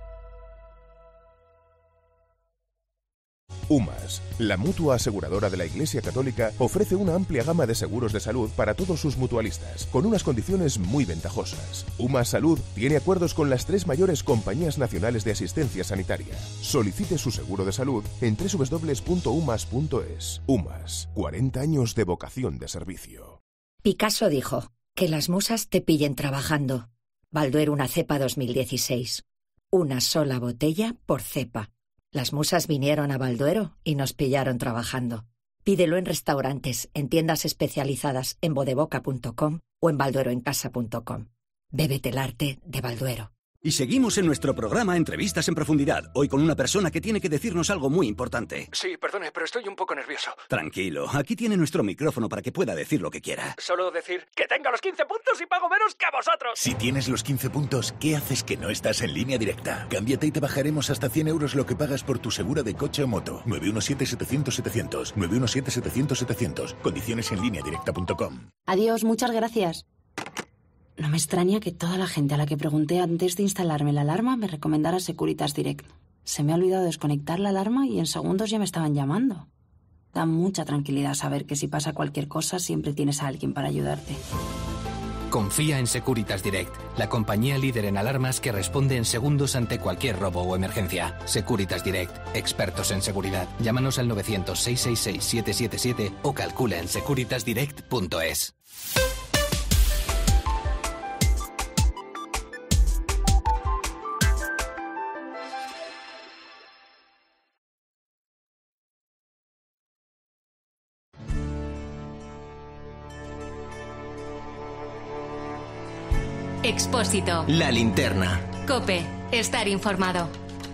UMAS, la mutua aseguradora de la Iglesia Católica, ofrece una amplia gama de seguros de salud para todos sus mutualistas, con unas condiciones muy ventajosas. UMAS Salud tiene acuerdos con las tres mayores compañías nacionales de asistencia sanitaria. Solicite su seguro de salud en doble u doble u doble u punto umas punto es. UMAS, cuarenta años de vocación de servicio. Picasso dijo, que las musas te pillen trabajando. Balduero una cepa dos mil dieciséis. Una sola botella por cepa. Las musas vinieron a Balduero y nos pillaron trabajando. Pídelo en restaurantes, en tiendas especializadas en bodeboca punto com o en baldueroencasa punto com. Bébete el arte de Balduero. Y seguimos en nuestro programa Entrevistas en Profundidad, hoy con una persona que tiene que decirnos algo muy importante. Sí, perdone, pero estoy un poco nervioso. Tranquilo, aquí tiene nuestro micrófono para que pueda decir lo que quiera. Solo decir que tengo los quince puntos y pago menos que vosotros. Si tienes los quince puntos, ¿qué haces que no estás en Línea Directa? Cámbiate y te bajaremos hasta cien euros lo que pagas por tu segura de coche o moto. nueve uno siete setecientos setecientos. nueve uno siete setecientos setecientos. Condiciones en línea directa punto com. Adiós, muchas gracias. No me extraña que toda la gente a la que pregunté antes de instalarme la alarma me recomendara Securitas Direct. Se me ha olvidado desconectar la alarma y en segundos ya me estaban llamando. Da mucha tranquilidad saber que si pasa cualquier cosa siempre tienes a alguien para ayudarte. Confía en Securitas Direct, la compañía líder en alarmas que responde en segundos ante cualquier robo o emergencia. Securitas Direct, expertos en seguridad. Llámanos al novecientos, seiscientos sesenta y seis, siete siete siete o calcula en securitas direct punto es. Expósito. La linterna. COPE. Estar informado.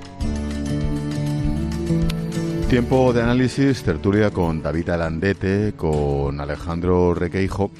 Tiempo de análisis, tertulia con David Alandete, con Alejandro Requeijo.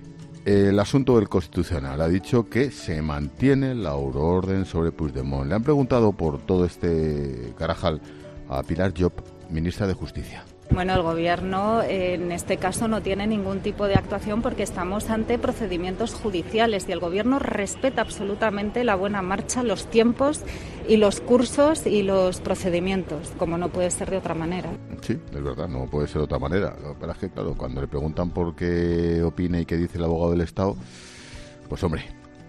El asunto del Constitucional ha dicho que se mantiene la euroorden sobre Puigdemont. Le han preguntado por todo este carajal a Pilar Llop, ministra de Justicia. Bueno, el Gobierno en este caso no tiene ningún tipo de actuación porque estamos ante procedimientos judiciales y el Gobierno respeta absolutamente la buena marcha, los tiempos y los cursos y los procedimientos, como no puede ser de otra manera. Sí, es verdad, no puede ser de otra manera. Lo que pasa es que, claro, cuando le preguntan por qué opina y qué dice el abogado del Estado, pues hombre,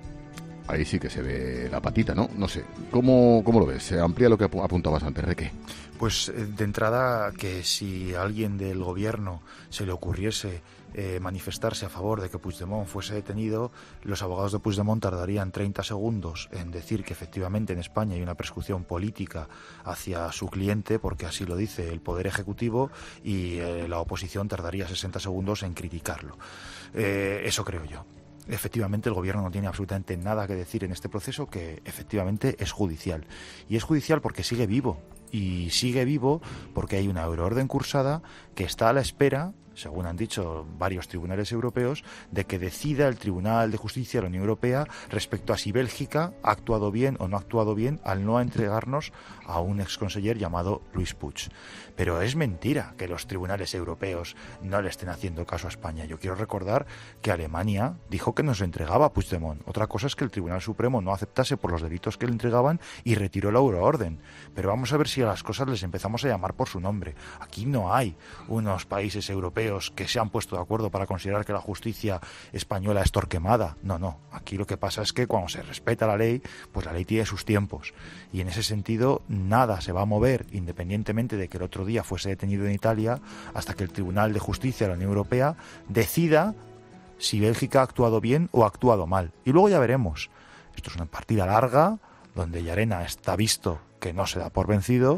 ahí sí que se ve la patita, ¿no? No sé. ¿Cómo, cómo lo ves? ¿Se amplía lo que apuntabas antes, Reque? Pues de entrada, que si a alguien del gobierno se le ocurriese eh, manifestarse a favor de que Puigdemont fuese detenido, los abogados de Puigdemont tardarían treinta segundos en decir que efectivamente en España hay una persecución política hacia su cliente, porque así lo dice el Poder Ejecutivo, y eh, la oposición tardaría sesenta segundos en criticarlo. Eh, eso creo yo. Efectivamente, el Gobierno no tiene absolutamente nada que decir en este proceso, que efectivamente es judicial. Y es judicial porque sigue vivo. Y sigue vivo porque hay una euroorden cursada que está a la espera, según han dicho varios tribunales europeos, de que decida el Tribunal de Justicia de la Unión Europea respecto a si Bélgica ha actuado bien o no ha actuado bien al no entregarnos a un exconseller llamado Luis Puig. Pero es mentira que los tribunales europeos no le estén haciendo caso a España. Yo quiero recordar que Alemania dijo que nos entregaba a Puigdemont. Otra cosa es que el Tribunal Supremo no aceptase por los delitos que le entregaban y retiró la euroorden. Pero vamos a ver si a las cosas les empezamos a llamar por su nombre. Aquí no hay unos países europeos que se han puesto de acuerdo para considerar que la justicia española es torquemada. No, no. Aquí lo que pasa es que cuando se respeta la ley, pues la ley tiene sus tiempos. Y en ese sentido, nada se va a mover, independientemente de que el otro día fuese detenido en Italia, hasta que el Tribunal de Justicia de la Unión Europea decida si Bélgica ha actuado bien o ha actuado mal. Y luego ya veremos. Esto es una partida larga, donde Llarena está visto que no se da por vencido,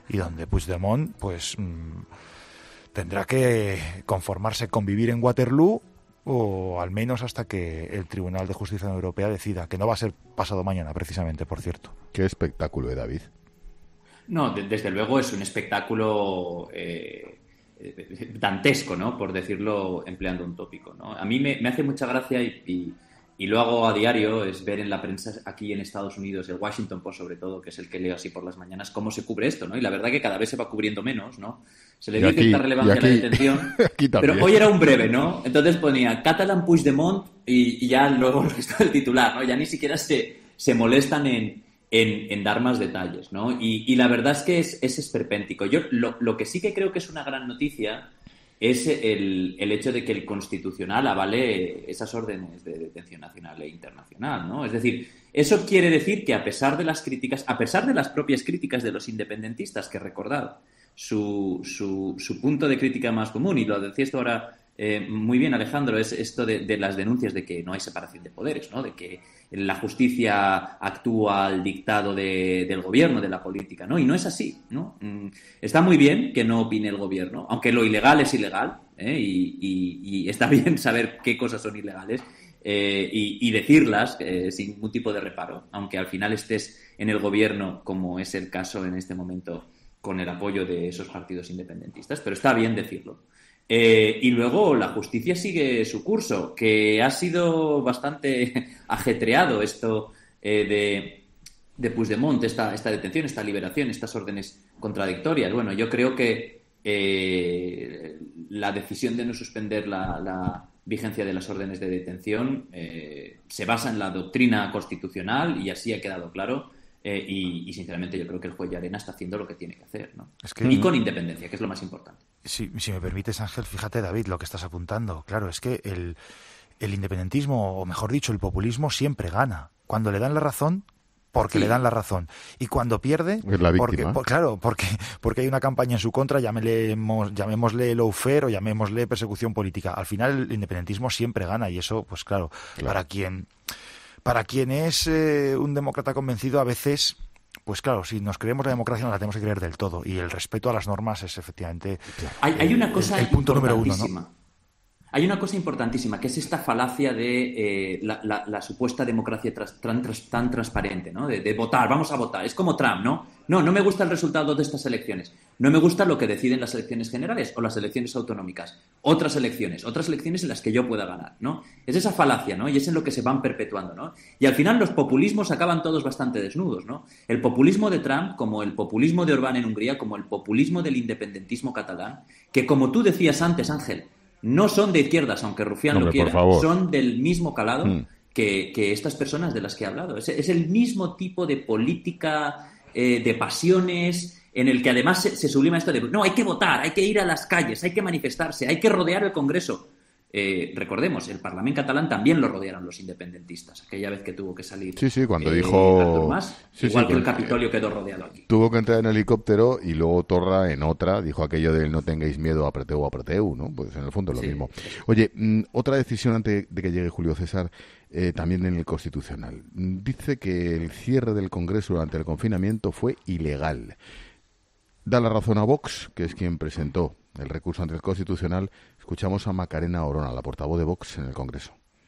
y donde Puigdemont pues mmm, tendrá que conformarse con vivir en Waterloo, o al menos hasta que el Tribunal de Justicia Europea decida, que no va a ser pasado mañana, precisamente, por cierto. Qué espectáculo, ¿eh, David? No, de, desde luego es un espectáculo eh, dantesco, ¿no? Por decirlo empleando un tópico, ¿no? A mí me, me hace mucha gracia y, y, y lo hago a diario, es ver en la prensa aquí en Estados Unidos, el Washington Post sobre todo, que es el que leo así por las mañanas, cómo se cubre esto, ¿no? Y la verdad que cada vez se va cubriendo menos, ¿no? Se le dio aquí, cierta relevancia aquí, a la detención, pero hoy era un breve, ¿no? Entonces ponía Catalan Puigdemont y, y ya luego el resto del titular, ¿no? Ya ni siquiera se, se molestan en, en, en dar más detalles, ¿no? Y, y la verdad es que es, es esperpéntico. Yo lo, lo que sí que creo que es una gran noticia es el, el hecho de que el Constitucional avale esas órdenes de detención nacional e internacional, ¿no? Es decir, eso quiere decir que a pesar de las críticas, a pesar de las propias críticas de los independentistas, que recordad, su, su, su punto de crítica más común, y lo decía esto ahora eh, muy bien Alejandro, es esto de, de las denuncias de que no hay separación de poderes, ¿no? De que la justicia actúa al dictado de, del gobierno, de la política, ¿no? Y no es así, ¿no? Está muy bien que no opine el gobierno, aunque lo ilegal es ilegal, ¿eh? y, y, y está bien saber qué cosas son ilegales eh, y, y decirlas eh, sin ningún tipo de reparo, aunque al final estés en el gobierno, como es el caso en este momento, con el apoyo de esos partidos independentistas, pero está bien decirlo. Eh, y luego la justicia sigue su curso, que ha sido bastante ajetreado esto eh, de, de Puigdemont, esta, esta detención, esta liberación, estas órdenes contradictorias. Bueno, yo creo que eh, la decisión de no suspender la, la vigencia de las órdenes de detención eh, se basa en la doctrina constitucional y así ha quedado claro. Eh, y, y, sinceramente, yo creo que el juez Llarena está haciendo lo que tiene que hacer, ¿no? Es que, y con independencia, que es lo más importante. Si, si me permites, Ángel, fíjate, David, lo que estás apuntando. Claro, es que el, el independentismo, o mejor dicho, el populismo siempre gana. Cuando le dan la razón, porque sí. le dan la razón. Y cuando pierde, es la víctima. Porque, por, claro, porque, porque hay una campaña en su contra, llamémosle, llamémosle lawfare o llamémosle persecución política. Al final, el independentismo siempre gana y eso, pues claro, claro. para quien... Para quien es eh, un demócrata convencido, a veces, pues claro, si nos creemos la democracia, nos la tenemos que creer del todo. Y el respeto a las normas es efectivamente hay, hay una cosa el, el punto número uno, ¿no? Hay una cosa importantísima, que es esta falacia de eh, la, la, la supuesta democracia tras, tan, tras, tan transparente, ¿no? De, de votar, vamos a votar. Es como Trump, ¿no? No, no me gusta el resultado de estas elecciones. No me gusta lo que deciden las elecciones generales o las elecciones autonómicas. Otras elecciones, otras elecciones en las que yo pueda ganar, ¿no? Es esa falacia, ¿no? Y es en lo que se van perpetuando, ¿no? Y al final los populismos acaban todos bastante desnudos, ¿no? El populismo de Trump, como el populismo de Orbán en Hungría, como el populismo del independentismo catalán, que como tú decías antes, Ángel, no son de izquierdas, aunque Rufián Hombre, lo quiera, por favor. son del mismo calado mm. que, que estas personas de las que he hablado. Es, es el mismo tipo de política, eh, de pasiones, en el que además se, se sublima esto de no, hay que votar, hay que ir a las calles, hay que manifestarse, hay que rodear el Congreso. Eh, recordemos, el Parlamento catalán también lo rodearon los independentistas, aquella vez que tuvo que salir. Sí, sí, cuando eh, dijo... Artur Mas, sí, igual sí, que el cuando... Capitolio quedó rodeado aquí. Tuvo que entrar en helicóptero y luego Torra en otra dijo aquello de no tengáis miedo, apreteu, apreteu, ¿no? Pues en el fondo es lo Sí. mismo. Oye, mmm, otra decisión antes de que llegue Julio César, eh, también en el Constitucional. Dice que el cierre del Congreso durante el confinamiento fue ilegal. Da la razón a Vox, que es quien presentó el recurso ante el Constitucional. Escuchamos a Macarena Orona, la portavoz de Vox en el Congreso.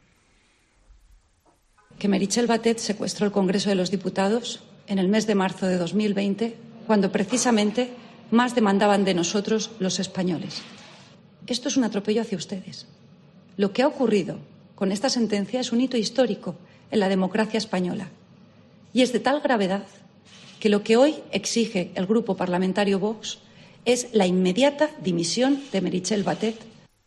Que Meritxell Batet secuestró el Congreso de los Diputados en el mes de marzo de dos mil veinte, cuando precisamente más demandaban de nosotros los españoles. Esto es un atropello hacia ustedes. Lo que ha ocurrido con esta sentencia es un hito histórico en la democracia española. Y es de tal gravedad que lo que hoy exige el Grupo Parlamentario Vox es la inmediata dimisión de Meritxell Batet.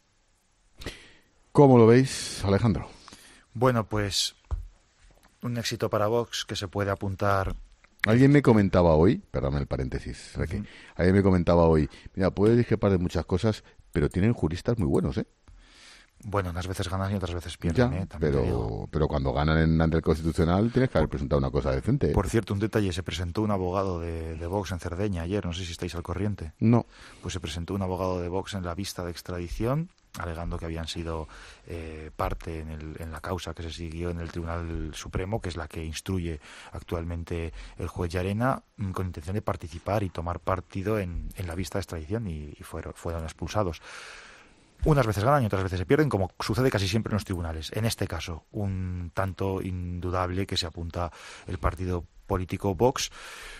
¿Cómo lo veis, Alejandro? Bueno, pues un éxito para Vox que se puede apuntar. Alguien me comentaba hoy, perdóname el paréntesis, Reque, uh-huh. alguien me comentaba hoy, mira, puedes discrepar de muchas cosas, pero tienen juristas muy buenos, ¿eh? Bueno, unas veces ganan y otras veces pierden, ya, ¿eh? pero, pero cuando ganan en ante el Constitucional tienes que haber presentado una cosa decente. Por cierto, un detalle, se presentó un abogado de, de Vox en Cerdeña ayer, no sé si estáis al corriente. No. Pues se presentó un abogado de Vox en la vista de extradición alegando que habían sido eh, parte en, el, en la causa que se siguió en el Tribunal Supremo, que es la que instruye actualmente el juez Llarena, con intención de participar y tomar partido en, en la vista de extradición, y, y fueron, fueron expulsados. Unas veces ganan y otras veces se pierden, como sucede casi siempre en los tribunales. En este caso, un tanto indudable que se apunta el partido político Vox.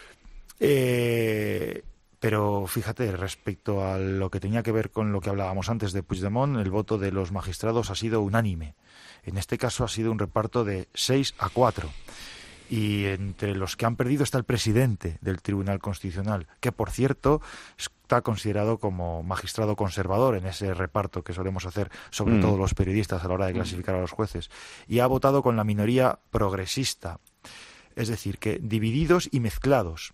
Eh... Pero fíjate, respecto a lo que tenía que ver con lo que hablábamos antes de Puigdemont, el voto de los magistrados ha sido unánime. En este caso ha sido un reparto de seis a cuatro. Y entre los que han perdido está el presidente del Tribunal Constitucional, que por cierto está considerado como magistrado conservador en ese reparto que solemos hacer, sobre mm. todo los periodistas a la hora de clasificar a los jueces. Y ha votado con la minoría progresista. Es decir, que divididos y mezclados.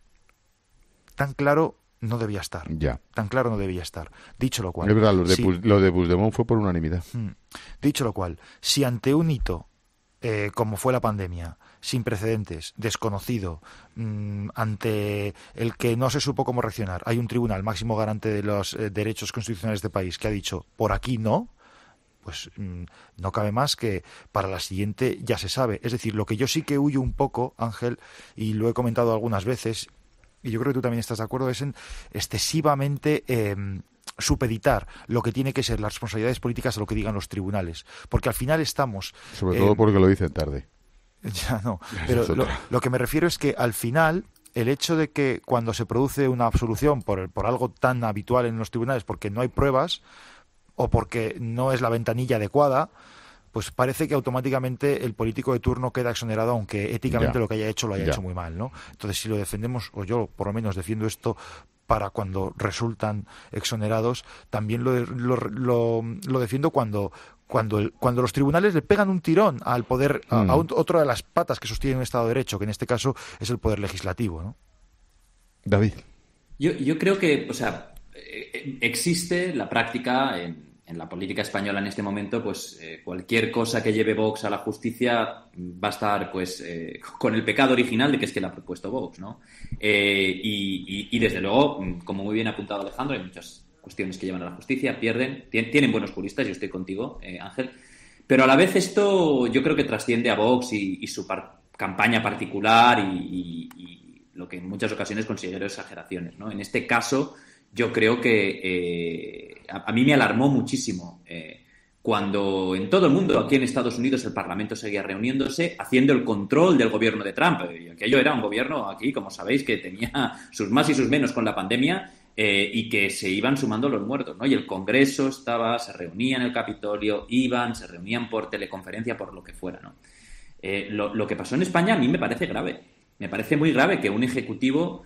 Tan claro no debía estar. Ya. Tan claro no debía estar. Dicho lo cual... Es verdad, lo de, si, lo de Puigdemont fue por unanimidad. Dicho lo cual, si ante un hito, eh, como fue la pandemia, sin precedentes, desconocido, mmm, ante el que no se supo cómo reaccionar, hay un tribunal máximo garante de los eh, derechos constitucionales de este país que ha dicho, por aquí no, pues mmm, no cabe más que para la siguiente ya se sabe. Es decir, lo que yo sí que huyo un poco, Ángel, y lo he comentado algunas veces, y yo creo que tú también estás de acuerdo, es en excesivamente eh, supeditar lo que tiene que ser las responsabilidades políticas a lo que digan los tribunales. Porque al final estamos... Sobre eh, todo porque lo dicen tarde. Ya no, pero lo, lo que me refiero es que al final el hecho de que cuando se produce una absolución por, por algo tan habitual en los tribunales, porque no hay pruebas o porque no es la ventanilla adecuada, pues parece que automáticamente el político de turno queda exonerado, aunque éticamente ya. lo que haya hecho lo haya ya. hecho muy mal, ¿no? Entonces, si lo defendemos, o yo por lo menos defiendo esto para cuando resultan exonerados, también lo, lo, lo, lo defiendo cuando cuando el, cuando los tribunales le pegan un tirón al poder, a, mm. a un, otra de las patas que sostiene un Estado de Derecho, que en este caso es el poder legislativo, ¿no? David. Yo, yo creo que, o sea, existe la práctica en en la política española en este momento, pues eh, cualquier cosa que lleve Vox a la justicia va a estar pues eh, con el pecado original de que es que la ha propuesto Vox, ¿no? Eh, y, y, y desde luego, como muy bien ha apuntado Alejandro, hay muchas cuestiones que llevan a la justicia, pierden, tienen, tienen buenos juristas, yo estoy contigo, eh, Ángel, pero a la vez esto yo creo que trasciende a Vox y, y su par- campaña particular y, y, y lo que en muchas ocasiones considero exageraciones, ¿no? En este caso, yo creo que eh, a, a mí me alarmó muchísimo eh, cuando en todo el mundo, aquí en Estados Unidos, el Parlamento seguía reuniéndose, haciendo el control del gobierno de Trump. Y aquello era un gobierno aquí, como sabéis, que tenía sus más y sus menos con la pandemia eh, y que se iban sumando los muertos, ¿no? Y el Congreso estaba, se reunía en el Capitolio, iban, se reunían por teleconferencia, por lo que fuera, ¿no? Eh, lo, lo que pasó en España a mí me parece grave. Me parece muy grave que un ejecutivo...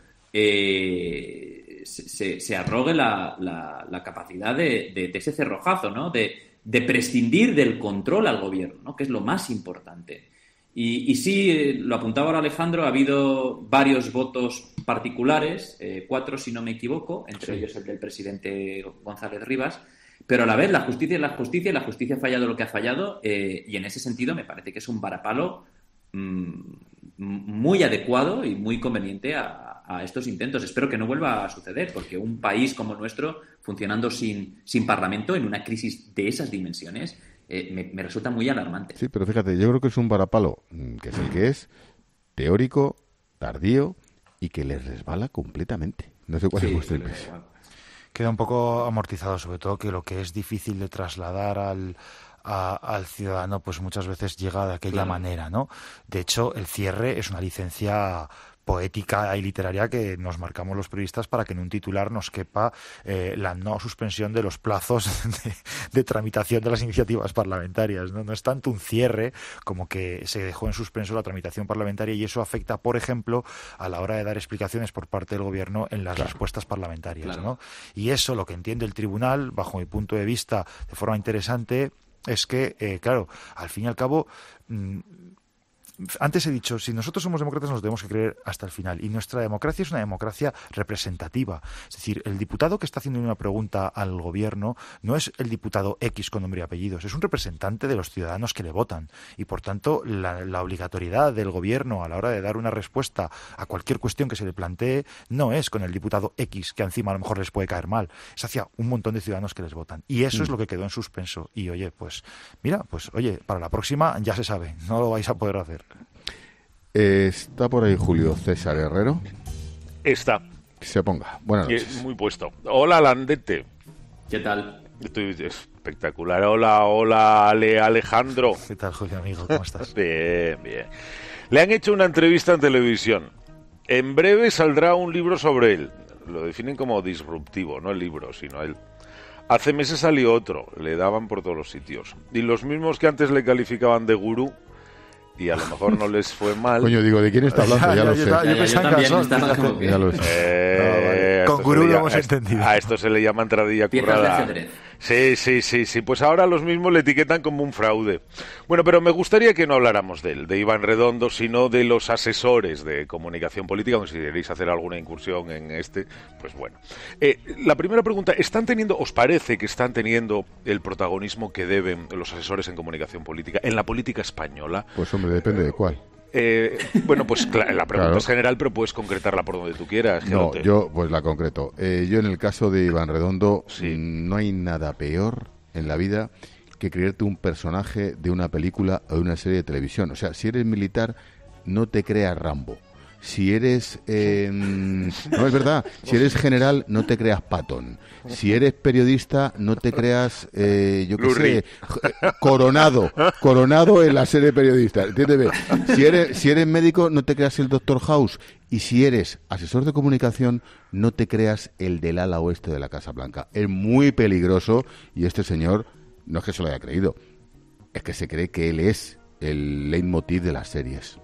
Eh, Se, se arrogue la, la, la capacidad de, de, de ese cerrojazo, ¿no? De, de prescindir del control al gobierno, ¿no? Que es lo más importante. Y, y sí, lo apuntaba ahora Alejandro, ha habido varios votos particulares, eh, cuatro si no me equivoco, entre sí. ellos el del presidente González Rivas, pero a la vez la justicia es la justicia y la justicia ha fallado lo que ha fallado eh, y en ese sentido me parece que es un varapalo mmm, muy adecuado y muy conveniente a a estos intentos. Espero que no vuelva a suceder, porque un país como el nuestro, funcionando sin, sin Parlamento, en una crisis de esas dimensiones, eh, me, me resulta muy alarmante. Sí, pero fíjate, yo creo que es un varapalo, que es el que es, teórico, tardío, y que les resbala completamente. No sé cuál sí, es vuestra impresión. Queda un poco amortizado, sobre todo que lo que es difícil de trasladar al... A, al ciudadano, pues muchas veces llega de aquella claro. manera, ¿no? De hecho, el cierre es una licencia poética y literaria que nos marcamos los periodistas para que en un titular nos quepa eh, la no suspensión de los plazos de, de tramitación de las iniciativas parlamentarias, ¿no? No es tanto un cierre como que se dejó en suspenso la tramitación parlamentaria y eso afecta, por ejemplo, a la hora de dar explicaciones por parte del gobierno en las claro. respuestas parlamentarias, claro. ¿no? Y eso, lo que entiende el tribunal, bajo mi punto de vista, de forma interesante, es que, eh, claro, al fin y al cabo, mmm, antes he dicho, si nosotros somos demócratas nos tenemos que creer hasta el final. Y nuestra democracia es una democracia representativa. Es decir, el diputado que está haciendo una pregunta al gobierno no es el diputado X con nombre y apellidos, es un representante de los ciudadanos que le votan. Y por tanto, la, la obligatoriedad del gobierno a la hora de dar una respuesta a cualquier cuestión que se le plantee no es con el diputado X, que encima a lo mejor les puede caer mal. Es hacia un montón de ciudadanos que les votan. Y eso mm. es lo que quedó en suspenso. Y oye, pues mira, pues oye, para la próxima ya se sabe, no lo vais a poder hacer. ¿Está por ahí Julio César Herrero? Está. Que se ponga. Buenas noches. Muy puesto. Hola, Landete. ¿Qué tal? Estoy espectacular. Hola, hola, Ale, Alejandro. ¿Qué tal, Julio, amigo? ¿Cómo estás? Bien, bien. Le han hecho una entrevista en televisión. En breve saldrá un libro sobre él. Lo definen como disruptivo, no el libro, sino él. Hace meses salió otro, le daban por todos los sitios. Y los mismos que antes le calificaban de gurú, y a lo mejor no les fue mal. Coño, digo, ¿de quién está hablando? Ya, ya lo sé. Ya, ya, yo también estaba como que... Ya lo sé. Eh, Con gurú lo hemos entendido. A esto se le llama entradilla currada. Sí, sí, sí, sí. Pues ahora los mismos le etiquetan como un fraude. Bueno, pero me gustaría que no habláramos de él, de Iván Redondo, sino de los asesores de comunicación política, aunque si queréis hacer alguna incursión en este, pues bueno. Eh, la primera pregunta, ¿están teniendo, os parece que están teniendo el protagonismo que deben los asesores en comunicación política en la política española? Pues hombre, depende de cuál. Eh, bueno, pues claro, la pregunta claro. es general, pero puedes concretarla por donde tú quieras. No, yo pues la concreto. Eh, yo en el caso de Iván Redondo, sí. no hay nada peor en la vida que creerte un personaje de una película o de una serie de televisión. O sea, si eres militar, no te creas Rambo. Si eres... Eh, no, es verdad. Si eres general, no te creas Patton. Si eres periodista, no te creas, eh, yo qué sé, Coronado. Coronado en la serie periodista. Entiéndeme. Si eres, si eres médico, no te creas el doctor House. Y si eres asesor de comunicación, no te creas el del ala oeste de la Casa Blanca. Es muy peligroso y este señor, no es que se lo haya creído, es que se cree que él es el leitmotiv de las series.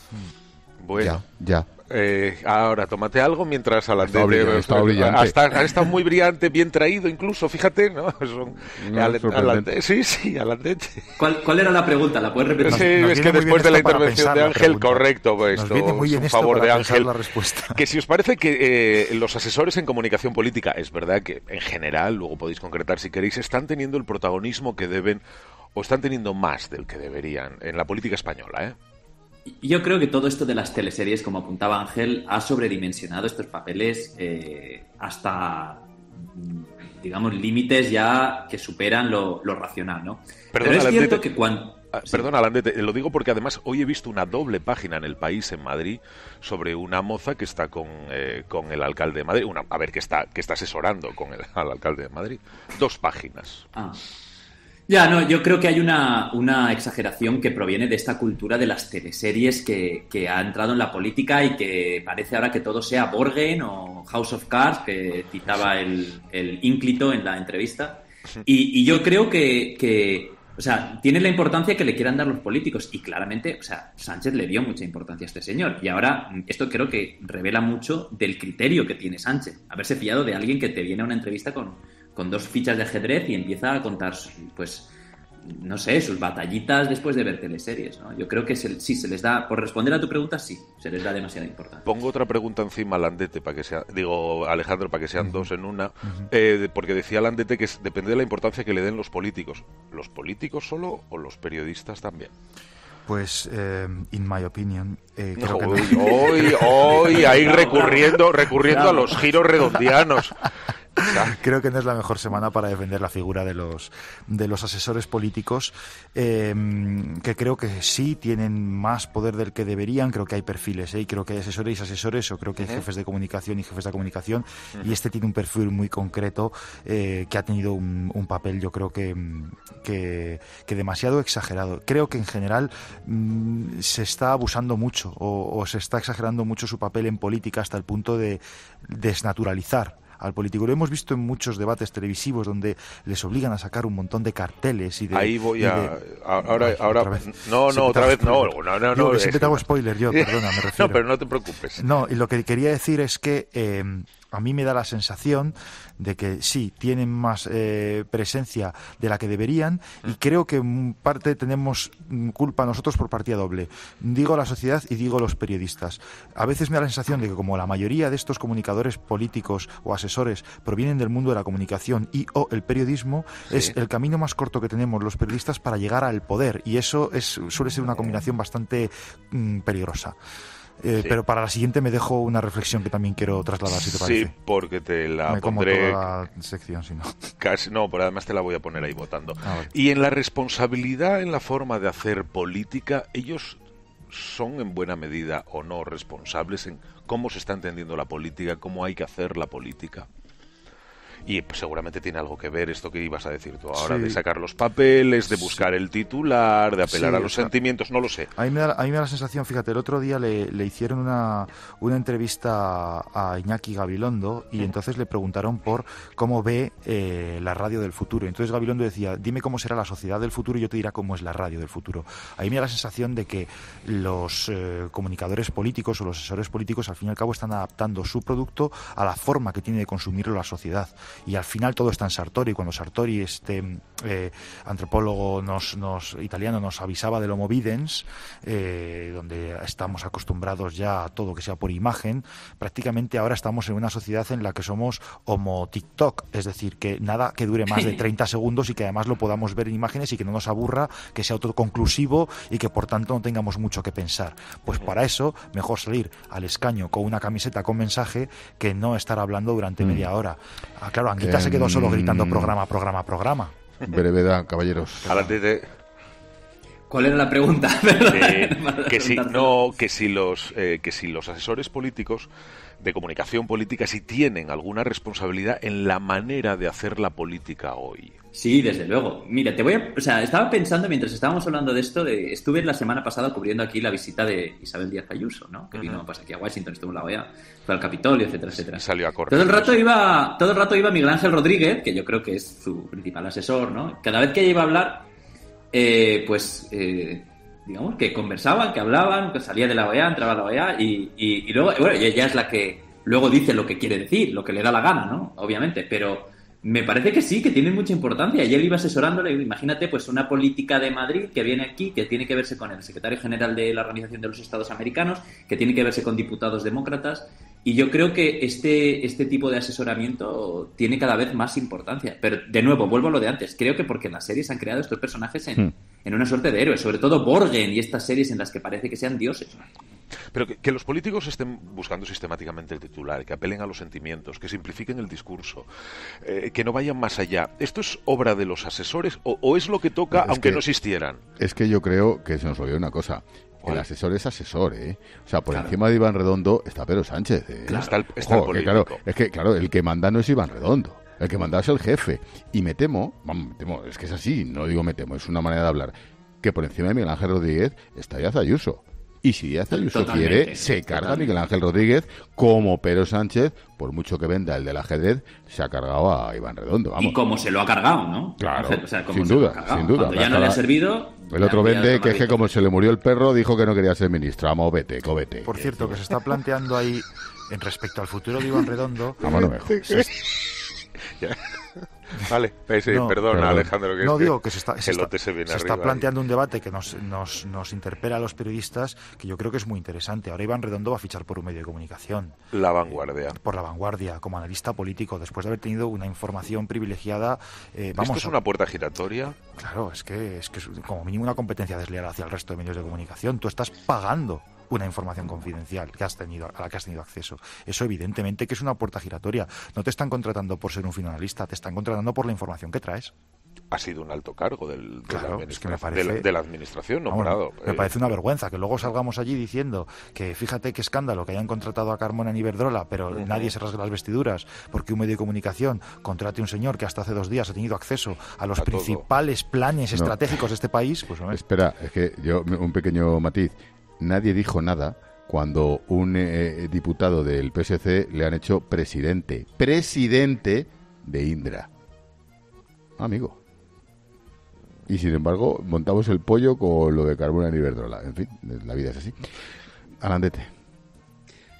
Bueno, ya, ya. Eh, ahora tómate algo mientras Alandete está brillante, está brillante. Hasta, ha estado muy brillante, bien traído incluso, fíjate, ¿no? Son, no Alandete, sí, sí, Alandete. ¿Cuál, ¿Cuál era la pregunta? ¿La puedes repetir? Sí, es que después de la intervención de Ángel, correcto, pues esto es un favor de Ángel. Que si os parece que eh, los asesores en comunicación política, es verdad que en general, luego podéis concretar si queréis, están teniendo el protagonismo que deben o están teniendo más del que deberían en la política española, ¿eh? Yo creo que todo esto de las teleseries, como apuntaba Ángel, ha sobredimensionado estos papeles eh, hasta, digamos, límites ya que superan lo, lo racional, ¿no? Perdón, Pero es Alandete, cierto que cuando... Ah, perdona, Alandete, lo digo porque además hoy he visto una doble página en El País, en Madrid, sobre una moza que está con, eh, con el alcalde de Madrid, una, a ver, que está, que está asesorando con el al alcalde de Madrid. Dos páginas. Ah. Ya, no, yo creo que hay una, una exageración que proviene de esta cultura de las teleseries que, que ha entrado en la política y que parece ahora que todo sea Borgen o House of Cards, que citaba el, el ínclito en la entrevista. Y, y yo creo que, que, o sea, tiene la importancia que le quieran dar los políticos. Y claramente, o sea, Sánchez le dio mucha importancia a este señor. Y ahora esto creo que revela mucho del criterio que tiene Sánchez. Haberse fiado de alguien que te viene a una entrevista con... con dos fichas de ajedrez y empieza a contar, pues, no sé, sus batallitas después de ver teleseries, ¿no? Yo creo que se, sí, se les da, por responder a tu pregunta, sí, se les da demasiada importancia. Pongo otra pregunta encima a Landete, para que sea, digo, Alejandro, para que sean uh-huh. dos en una, uh-huh. eh, porque decía Landete que es, depende de la importancia que le den los políticos. ¿Los políticos solo o los periodistas también? Pues, eh, in my opinion, eh, creo hoy, que no. hoy, hoy, ahí recurriendo, recurriendo a los giros redondianos. Creo que no es la mejor semana para defender la figura de los de los asesores políticos, eh, que creo que sí tienen más poder del que deberían. Creo que hay perfiles, ¿eh? Y creo que hay asesores y asesores, o creo que hay jefes de comunicación y jefes de comunicación, y este tiene un perfil muy concreto, eh, que ha tenido un, un papel, yo creo que, que, que demasiado exagerado. Creo que en general mmm, se está abusando mucho o, o se está exagerando mucho su papel en política hasta el punto de desnaturalizar al político. Lo hemos visto en muchos debates televisivos donde les obligan a sacar un montón de carteles y de... Ahí voy de, a... Ahora, no, ahora... Otra vez. No, no, otra vez no. No, no, no. Yo, siempre te hago spoiler, yo, perdona, me refiero. No, pero no te preocupes. No, y lo que quería decir es que... Eh, a mí me da la sensación de que sí, tienen más eh, presencia de la que deberían y creo que en parte tenemos culpa nosotros por partida doble. Digo la sociedad y digo los periodistas. A veces me da la sensación de que como la mayoría de estos comunicadores políticos o asesores provienen del mundo de la comunicación y o el periodismo, sí. es el camino más corto que tenemos los periodistas para llegar al poder y eso es suele ser una combinación bastante mm, peligrosa. Eh, sí. Pero para la siguiente me dejo una reflexión que también quiero trasladar, si te parece. Sí, porque te la me pondré... como toda la sección, si no. Casi, no, pero además te la voy a poner ahí votando. Ah, vale. Y en la responsabilidad en la forma de hacer política, ellos son en buena medida o no responsables en cómo se está entendiendo la política, cómo hay que hacer la política. Y pues, seguramente tiene algo que ver esto que ibas a decir tú ahora, sí. de sacar los papeles, de buscar sí. el titular, de apelar sí, a los o sea, sentimientos, no lo sé. A mí, me da, a mí me da la sensación, fíjate, el otro día le, le hicieron una, una entrevista a Iñaki Gabilondo y entonces le preguntaron por cómo ve eh, la radio del futuro. Entonces Gabilondo decía, dime cómo será la sociedad del futuro y yo te diré cómo es la radio del futuro. A mí me da la sensación de que los eh, comunicadores políticos o los asesores políticos al fin y al cabo están adaptando su producto a la forma que tiene de consumirlo la sociedad. Y al final todo está en Sartori. Cuando Sartori, este eh, antropólogo nos, nos, italiano, nos avisaba del Homo Videns, eh, donde estamos acostumbrados ya a todo que sea por imagen, prácticamente ahora estamos en una sociedad en la que somos Homo TikTok, es decir, que nada que dure más de treinta segundos y que además lo podamos ver en imágenes y que no nos aburra, que sea autoconclusivo y que por tanto no tengamos mucho que pensar. Pues para eso, mejor salir al escaño con una camiseta con mensaje que no estar hablando durante mm. media hora. Ah, claro, Anguita se quedó solo gritando programa, programa, programa. Brevedad, caballeros. Adelante de... ¿Cuál era la pregunta? Eh, que si no, que si los eh, que si los asesores políticos de comunicación política si tienen alguna responsabilidad en la manera de hacer la política hoy. Sí, desde luego. Mira, te voy a, o sea, estaba pensando mientras estábamos hablando de esto, de, estuve la semana pasada cubriendo aquí la visita de Isabel Díaz Ayuso, ¿no? Que vino uh-huh. pues aquí a Washington, estuvo en la O E A, fue al Capitolio, etcétera, etcétera. Salió a correr. Todo el rato iba, todo el rato iba Miguel Ángel Rodríguez, que yo creo que es su principal asesor, ¿no? Cada vez que ella iba a hablar, eh, pues, eh, digamos, que conversaban, que hablaban, que salía de la O E A, entraba a la O E A y, y, y luego, bueno, ella es la que luego dice lo que quiere decir, lo que le da la gana, ¿no? Obviamente, pero me parece que sí, que tiene mucha importancia. Y él iba asesorándole, imagínate, pues una política de Madrid que viene aquí, que tiene que verse con el secretario general de la Organización de los Estados Americanos, que tiene que verse con diputados demócratas. Y yo creo que este, este tipo de asesoramiento tiene cada vez más importancia. Pero, de nuevo, vuelvo a lo de antes. Creo que porque en las series han creado estos personajes en, hmm. en una suerte de héroes. Sobre todo Borgen y estas series en las que parece que sean dioses. Pero que, que los políticos estén buscando sistemáticamente el titular, que apelen a los sentimientos, que simplifiquen el discurso, eh, que no vayan más allá. ¿Esto es obra de los asesores o, o es lo que toca es aunque que, no existieran? Es que yo creo que se nos olvidó una cosa. El asesor es asesor, ¿eh? O sea, por claro. encima de Iván Redondo está Pedro Sánchez, ¿eh? Claro, está el, está Ojo, el político. Que claro, es que, claro, el que manda no es Iván Redondo. El que manda es el jefe. Y me temo, vamos, me temo, es que es así, no digo me temo, es una manera de hablar, que por encima de Miguel Ángel Rodríguez está Díaz Ayuso. Y si Díaz Ayuso totalmente, quiere, se carga totalmente. a Miguel Ángel Rodríguez, como Pedro Sánchez, por mucho que venda el del ajedrez, se ha cargado a Iván Redondo. Vamos. Y como se lo ha cargado, ¿no? Claro, o sea, sin duda, sin duda. Cuando ya no le ha servido... El otro vende que es que como se le murió el perro, dijo que no quería ser ministro. Vamos, vete, covete. Por cierto, que se está planteando ahí, en respecto al futuro de Iván Redondo... Vamos, no mejor. Se... Vale, sí, no, perdona, perdón. Alejandro, que no es digo que se está, se está, se se está planteando un debate que nos, nos, nos interpela a los periodistas, que yo creo que es muy interesante. Ahora Iván Redondo va a fichar por un medio de comunicación. La Vanguardia. Por La Vanguardia, como analista político, después de haber tenido una información privilegiada. Eh, vamos ¿Esto es una puerta giratoria? Claro, es que, es que es como mínimo una competencia desleal hacia el resto de medios de comunicación. Tú estás pagando una información confidencial que has tenido, a la que has tenido acceso. Eso evidentemente que es una puerta giratoria. No te están contratando por ser un finalista, te están contratando por la información que traes. Ha sido un alto cargo del, de, claro, la es que me parece, de, la, de la administración nombrado. Vamos, me parece una vergüenza que luego salgamos allí diciendo que fíjate qué escándalo que hayan contratado a Carmona en Iberdrola, pero uh-huh. nadie se rasga las vestiduras porque un medio de comunicación contrate a un señor que hasta hace dos días ha tenido acceso a los a principales todo. planes no. estratégicos de este país. Pues, ¿no? Espera, es que yo, un pequeño matiz. Nadie dijo nada cuando un eh, diputado del P S C le han hecho presidente, presidente de Indra. Amigo. Y sin embargo, montamos el pollo con lo de Carmona en Iberdrola. En fin, la vida es así. Alandete.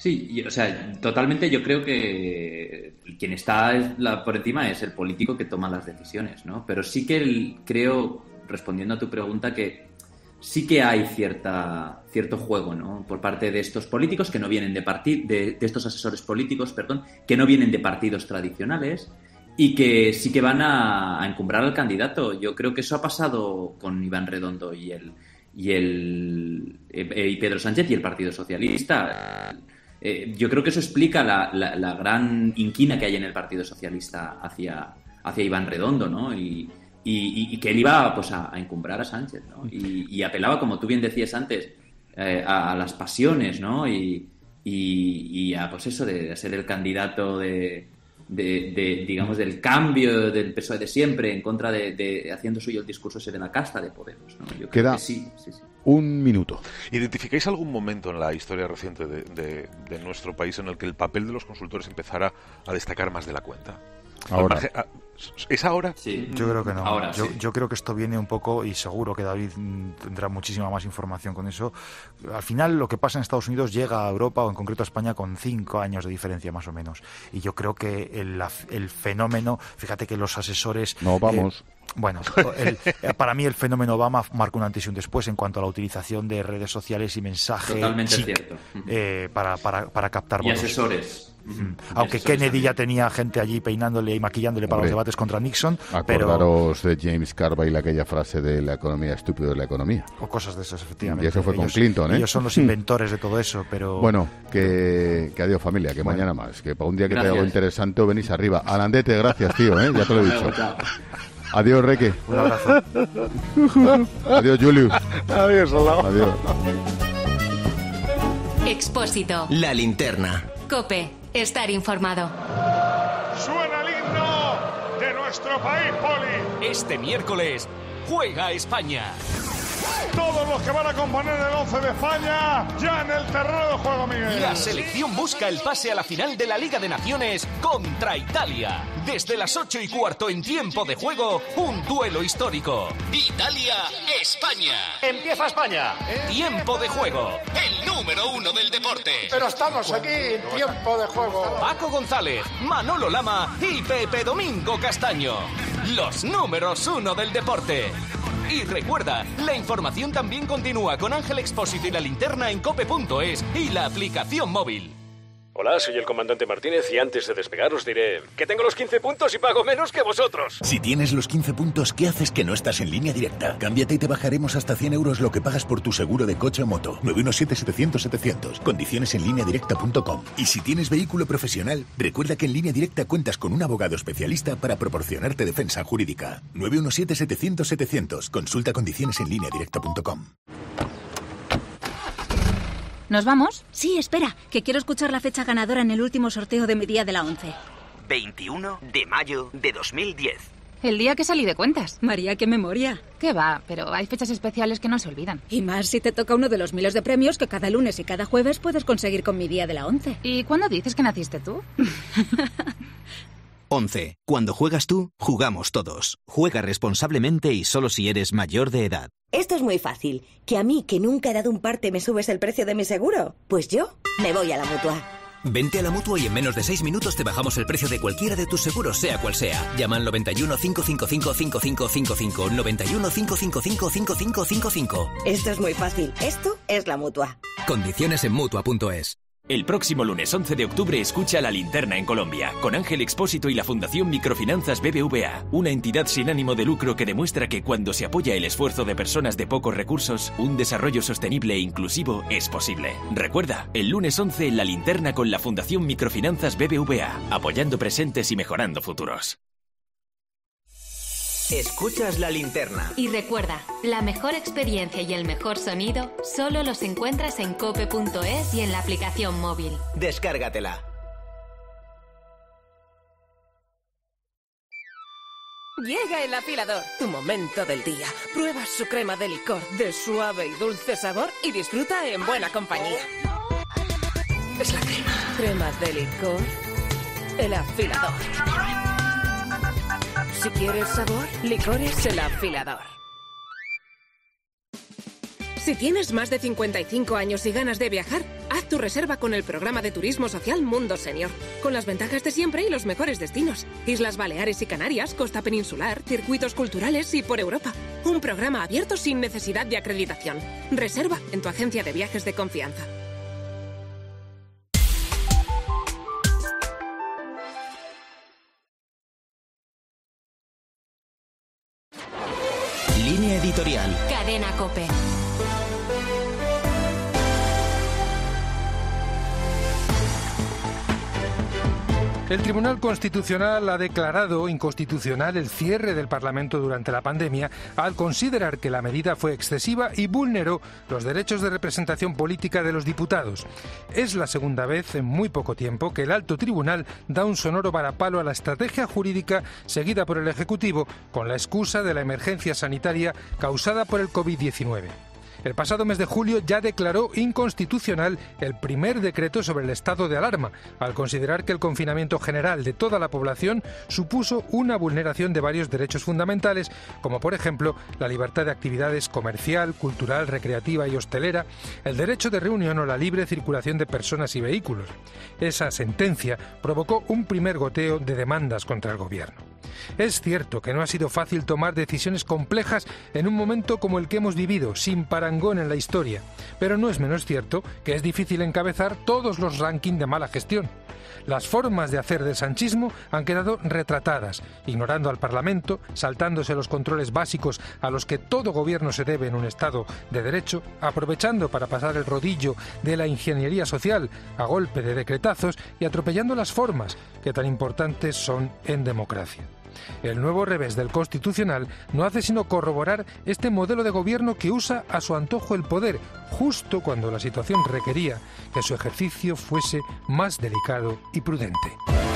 Sí, y, o sea, totalmente yo creo que quien está es la, por encima es el político que toma las decisiones, ¿no? Pero sí que el, creo, respondiendo a tu pregunta, que sí que hay cierta cierto juego, ¿no? Por parte de estos políticos que no vienen de parti- de, de estos asesores políticos, perdón, que no vienen de partidos tradicionales y que sí que van a, a encumbrar al candidato. Yo creo que eso ha pasado con Iván Redondo y el y el y Pedro Sánchez y el Partido Socialista. Eh, yo creo que eso explica la, la, la gran inquina que hay en el Partido Socialista hacia, hacia Iván Redondo, ¿no? Y, y, y que él iba pues a, a encumbrar a Sánchez, ¿no? Y, y apelaba, como tú bien decías antes, eh, a, a las pasiones, ¿no? Y, y, y a pues eso de, de ser el candidato de, de, de digamos del cambio del P S O E de siempre en contra de, de haciendo suyo el discurso ese de la casta de Podemos, ¿no? Yo creo Queda que sí, sí, sí. Un minuto. ¿Identificáis algún momento en la historia reciente de, de, de nuestro país en el que el papel de los consultores empezara a destacar más de la cuenta? Ahora. ¿Es ahora? Sí. Yo creo que no. Ahora, yo, sí. yo creo que esto viene un poco, y seguro que David tendrá muchísima más información con eso. Al final, lo que pasa en Estados Unidos llega a Europa, o en concreto a España, con cinco años de diferencia más o menos. Y yo creo que el, el fenómeno, fíjate que los asesores... No, vamos... Eh, Bueno, el, para mí el fenómeno Obama marca un antes y un después en cuanto a la utilización de redes sociales y mensaje Totalmente chic, cierto. eh, para, para, para captar Y votos. asesores. Uh-huh. Aunque Kennedy también ya tenía gente allí peinándole y maquillándole para Hombre, los debates contra Nixon. Acordaros pero... de James Carville, aquella frase de la economía estúpido de la economía. O cosas de esas, efectivamente. Y eso fue ellos, con Clinton, ¿eh? Ellos son los inventores de todo eso, pero... Bueno, que, que adiós familia, que bueno. Mañana más. Que para un día que Gracias. te haga algo interesante o venís arriba. Alandete, gracias, tío, ¿eh? Ya te lo he dicho. Adiós, Reque. Un abrazo. Adiós, Julius. Adiós, Salao. Adiós. Expósito. La linterna. COPE. Estar informado. Suena el himno de nuestro país, Poli. Este miércoles juega España. Todos los que van a componer el once de España ya en el terreno de juego, Miguel. La selección busca el pase a la final de la Liga de Naciones contra Italia. Desde las ocho y cuarto en tiempo de juego, un duelo histórico. Italia-España. Empieza España. Tiempo de juego. El número uno del deporte. Pero estamos aquí en tiempo de juego. Paco González, Manolo Lama y Pepe Domingo Castaño. Los números uno del deporte. Y recuerda, la información también continúa con Ángel Expósito y la linterna en cope punto es y la aplicación móvil. Hola, soy el comandante Martínez y antes de despegar os diré que tengo los quince puntos y pago menos que vosotros. Si tienes los quince puntos, ¿qué haces que no estás en Línea Directa? Cámbiate y te bajaremos hasta cien euros lo que pagas por tu seguro de coche o moto. nueve uno siete, setecientos, setecientos. Condiciones en línea directa punto com. Y si tienes vehículo profesional, recuerda que en Línea Directa cuentas con un abogado especialista para proporcionarte defensa jurídica. nueve uno siete, setecientos, setecientos. Consulta condiciones en línea directa punto com. ¿Nos vamos? Sí, espera, que quiero escuchar la fecha ganadora en el último sorteo de mi día de la once. veintiuno de mayo de dos mil diez. El día que salí de cuentas. María, qué memoria. ¿Qué va? Pero hay fechas especiales que no se olvidan. Y más si te toca uno de los miles de premios que cada lunes y cada jueves puedes conseguir con mi día de la once. ¿Y cuándo dices que naciste tú? once. Cuando juegas tú, jugamos todos. Juega responsablemente y solo si eres mayor de edad. Esto es muy fácil. ¿Que a mí, que nunca he dado un parte, me subes el precio de mi seguro? Pues yo me voy a la Mutua. Vente a la Mutua y en menos de seis minutos te bajamos el precio de cualquiera de tus seguros, sea cual sea. Llama al noventa y uno, cinco cinco cinco, cinco cinco cinco cinco, noventa y uno, cinco cinco cinco, cinco cinco cinco cinco. Esto es muy fácil. Esto es la Mutua. Condiciones en Mutua punto es. El próximo lunes once de octubre escucha La Linterna en Colombia, con Ángel Expósito y la Fundación Microfinanzas B B V A, una entidad sin ánimo de lucro que demuestra que cuando se apoya el esfuerzo de personas de pocos recursos, un desarrollo sostenible e inclusivo es posible. Recuerda, el lunes once en La Linterna con la Fundación Microfinanzas B B V A, apoyando presentes y mejorando futuros. Escuchas La Linterna. Y recuerda, la mejor experiencia y el mejor sonido solo los encuentras en cope punto es y en la aplicación móvil. Descárgatela. Llega el afilador, tu momento del día. Prueba su crema de licor de suave y dulce sabor y disfruta en buena compañía. Es la crema. Crema de licor. El afilador. Si quieres sabor, licores El Afilador. Si tienes más de cincuenta y cinco años y ganas de viajar, haz tu reserva con el programa de turismo social Mundo Senior, con las ventajas de siempre y los mejores destinos. Islas Baleares y Canarias, costa peninsular, circuitos culturales y por Europa. Un programa abierto sin necesidad de acreditación. Reserva en tu agencia de viajes de confianza. Línea editorial. Cadena COPE. El Tribunal Constitucional ha declarado inconstitucional el cierre del Parlamento durante la pandemia al considerar que la medida fue excesiva y vulneró los derechos de representación política de los diputados. Es la segunda vez en muy poco tiempo que el alto tribunal da un sonoro varapalo a la estrategia jurídica seguida por el Ejecutivo con la excusa de la emergencia sanitaria causada por el COVID diecinueve. El pasado mes de julio ya declaró inconstitucional el primer decreto sobre el estado de alarma, al considerar que el confinamiento general de toda la población supuso una vulneración de varios derechos fundamentales, como por ejemplo la libertad de actividades comercial, cultural, recreativa y hostelera, el derecho de reunión o la libre circulación de personas y vehículos. Esa sentencia provocó un primer goteo de demandas contra el gobierno. Es cierto que no ha sido fácil tomar decisiones complejas en un momento como el que hemos vivido, sin parangón en la historia, pero no es menos cierto que es difícil encabezar todos los rankings de mala gestión. Las formas de hacer del sanchismo han quedado retratadas, ignorando al Parlamento, saltándose los controles básicos a los que todo gobierno se debe en un Estado de Derecho, aprovechando para pasar el rodillo de la ingeniería social a golpe de decretazos y atropellando las formas que tan importantes son en democracia. El nuevo revés del Constitucional no hace sino corroborar este modelo de gobierno que usa a su antojo el poder, justo cuando la situación requería que su ejercicio fuese más delicado y prudente.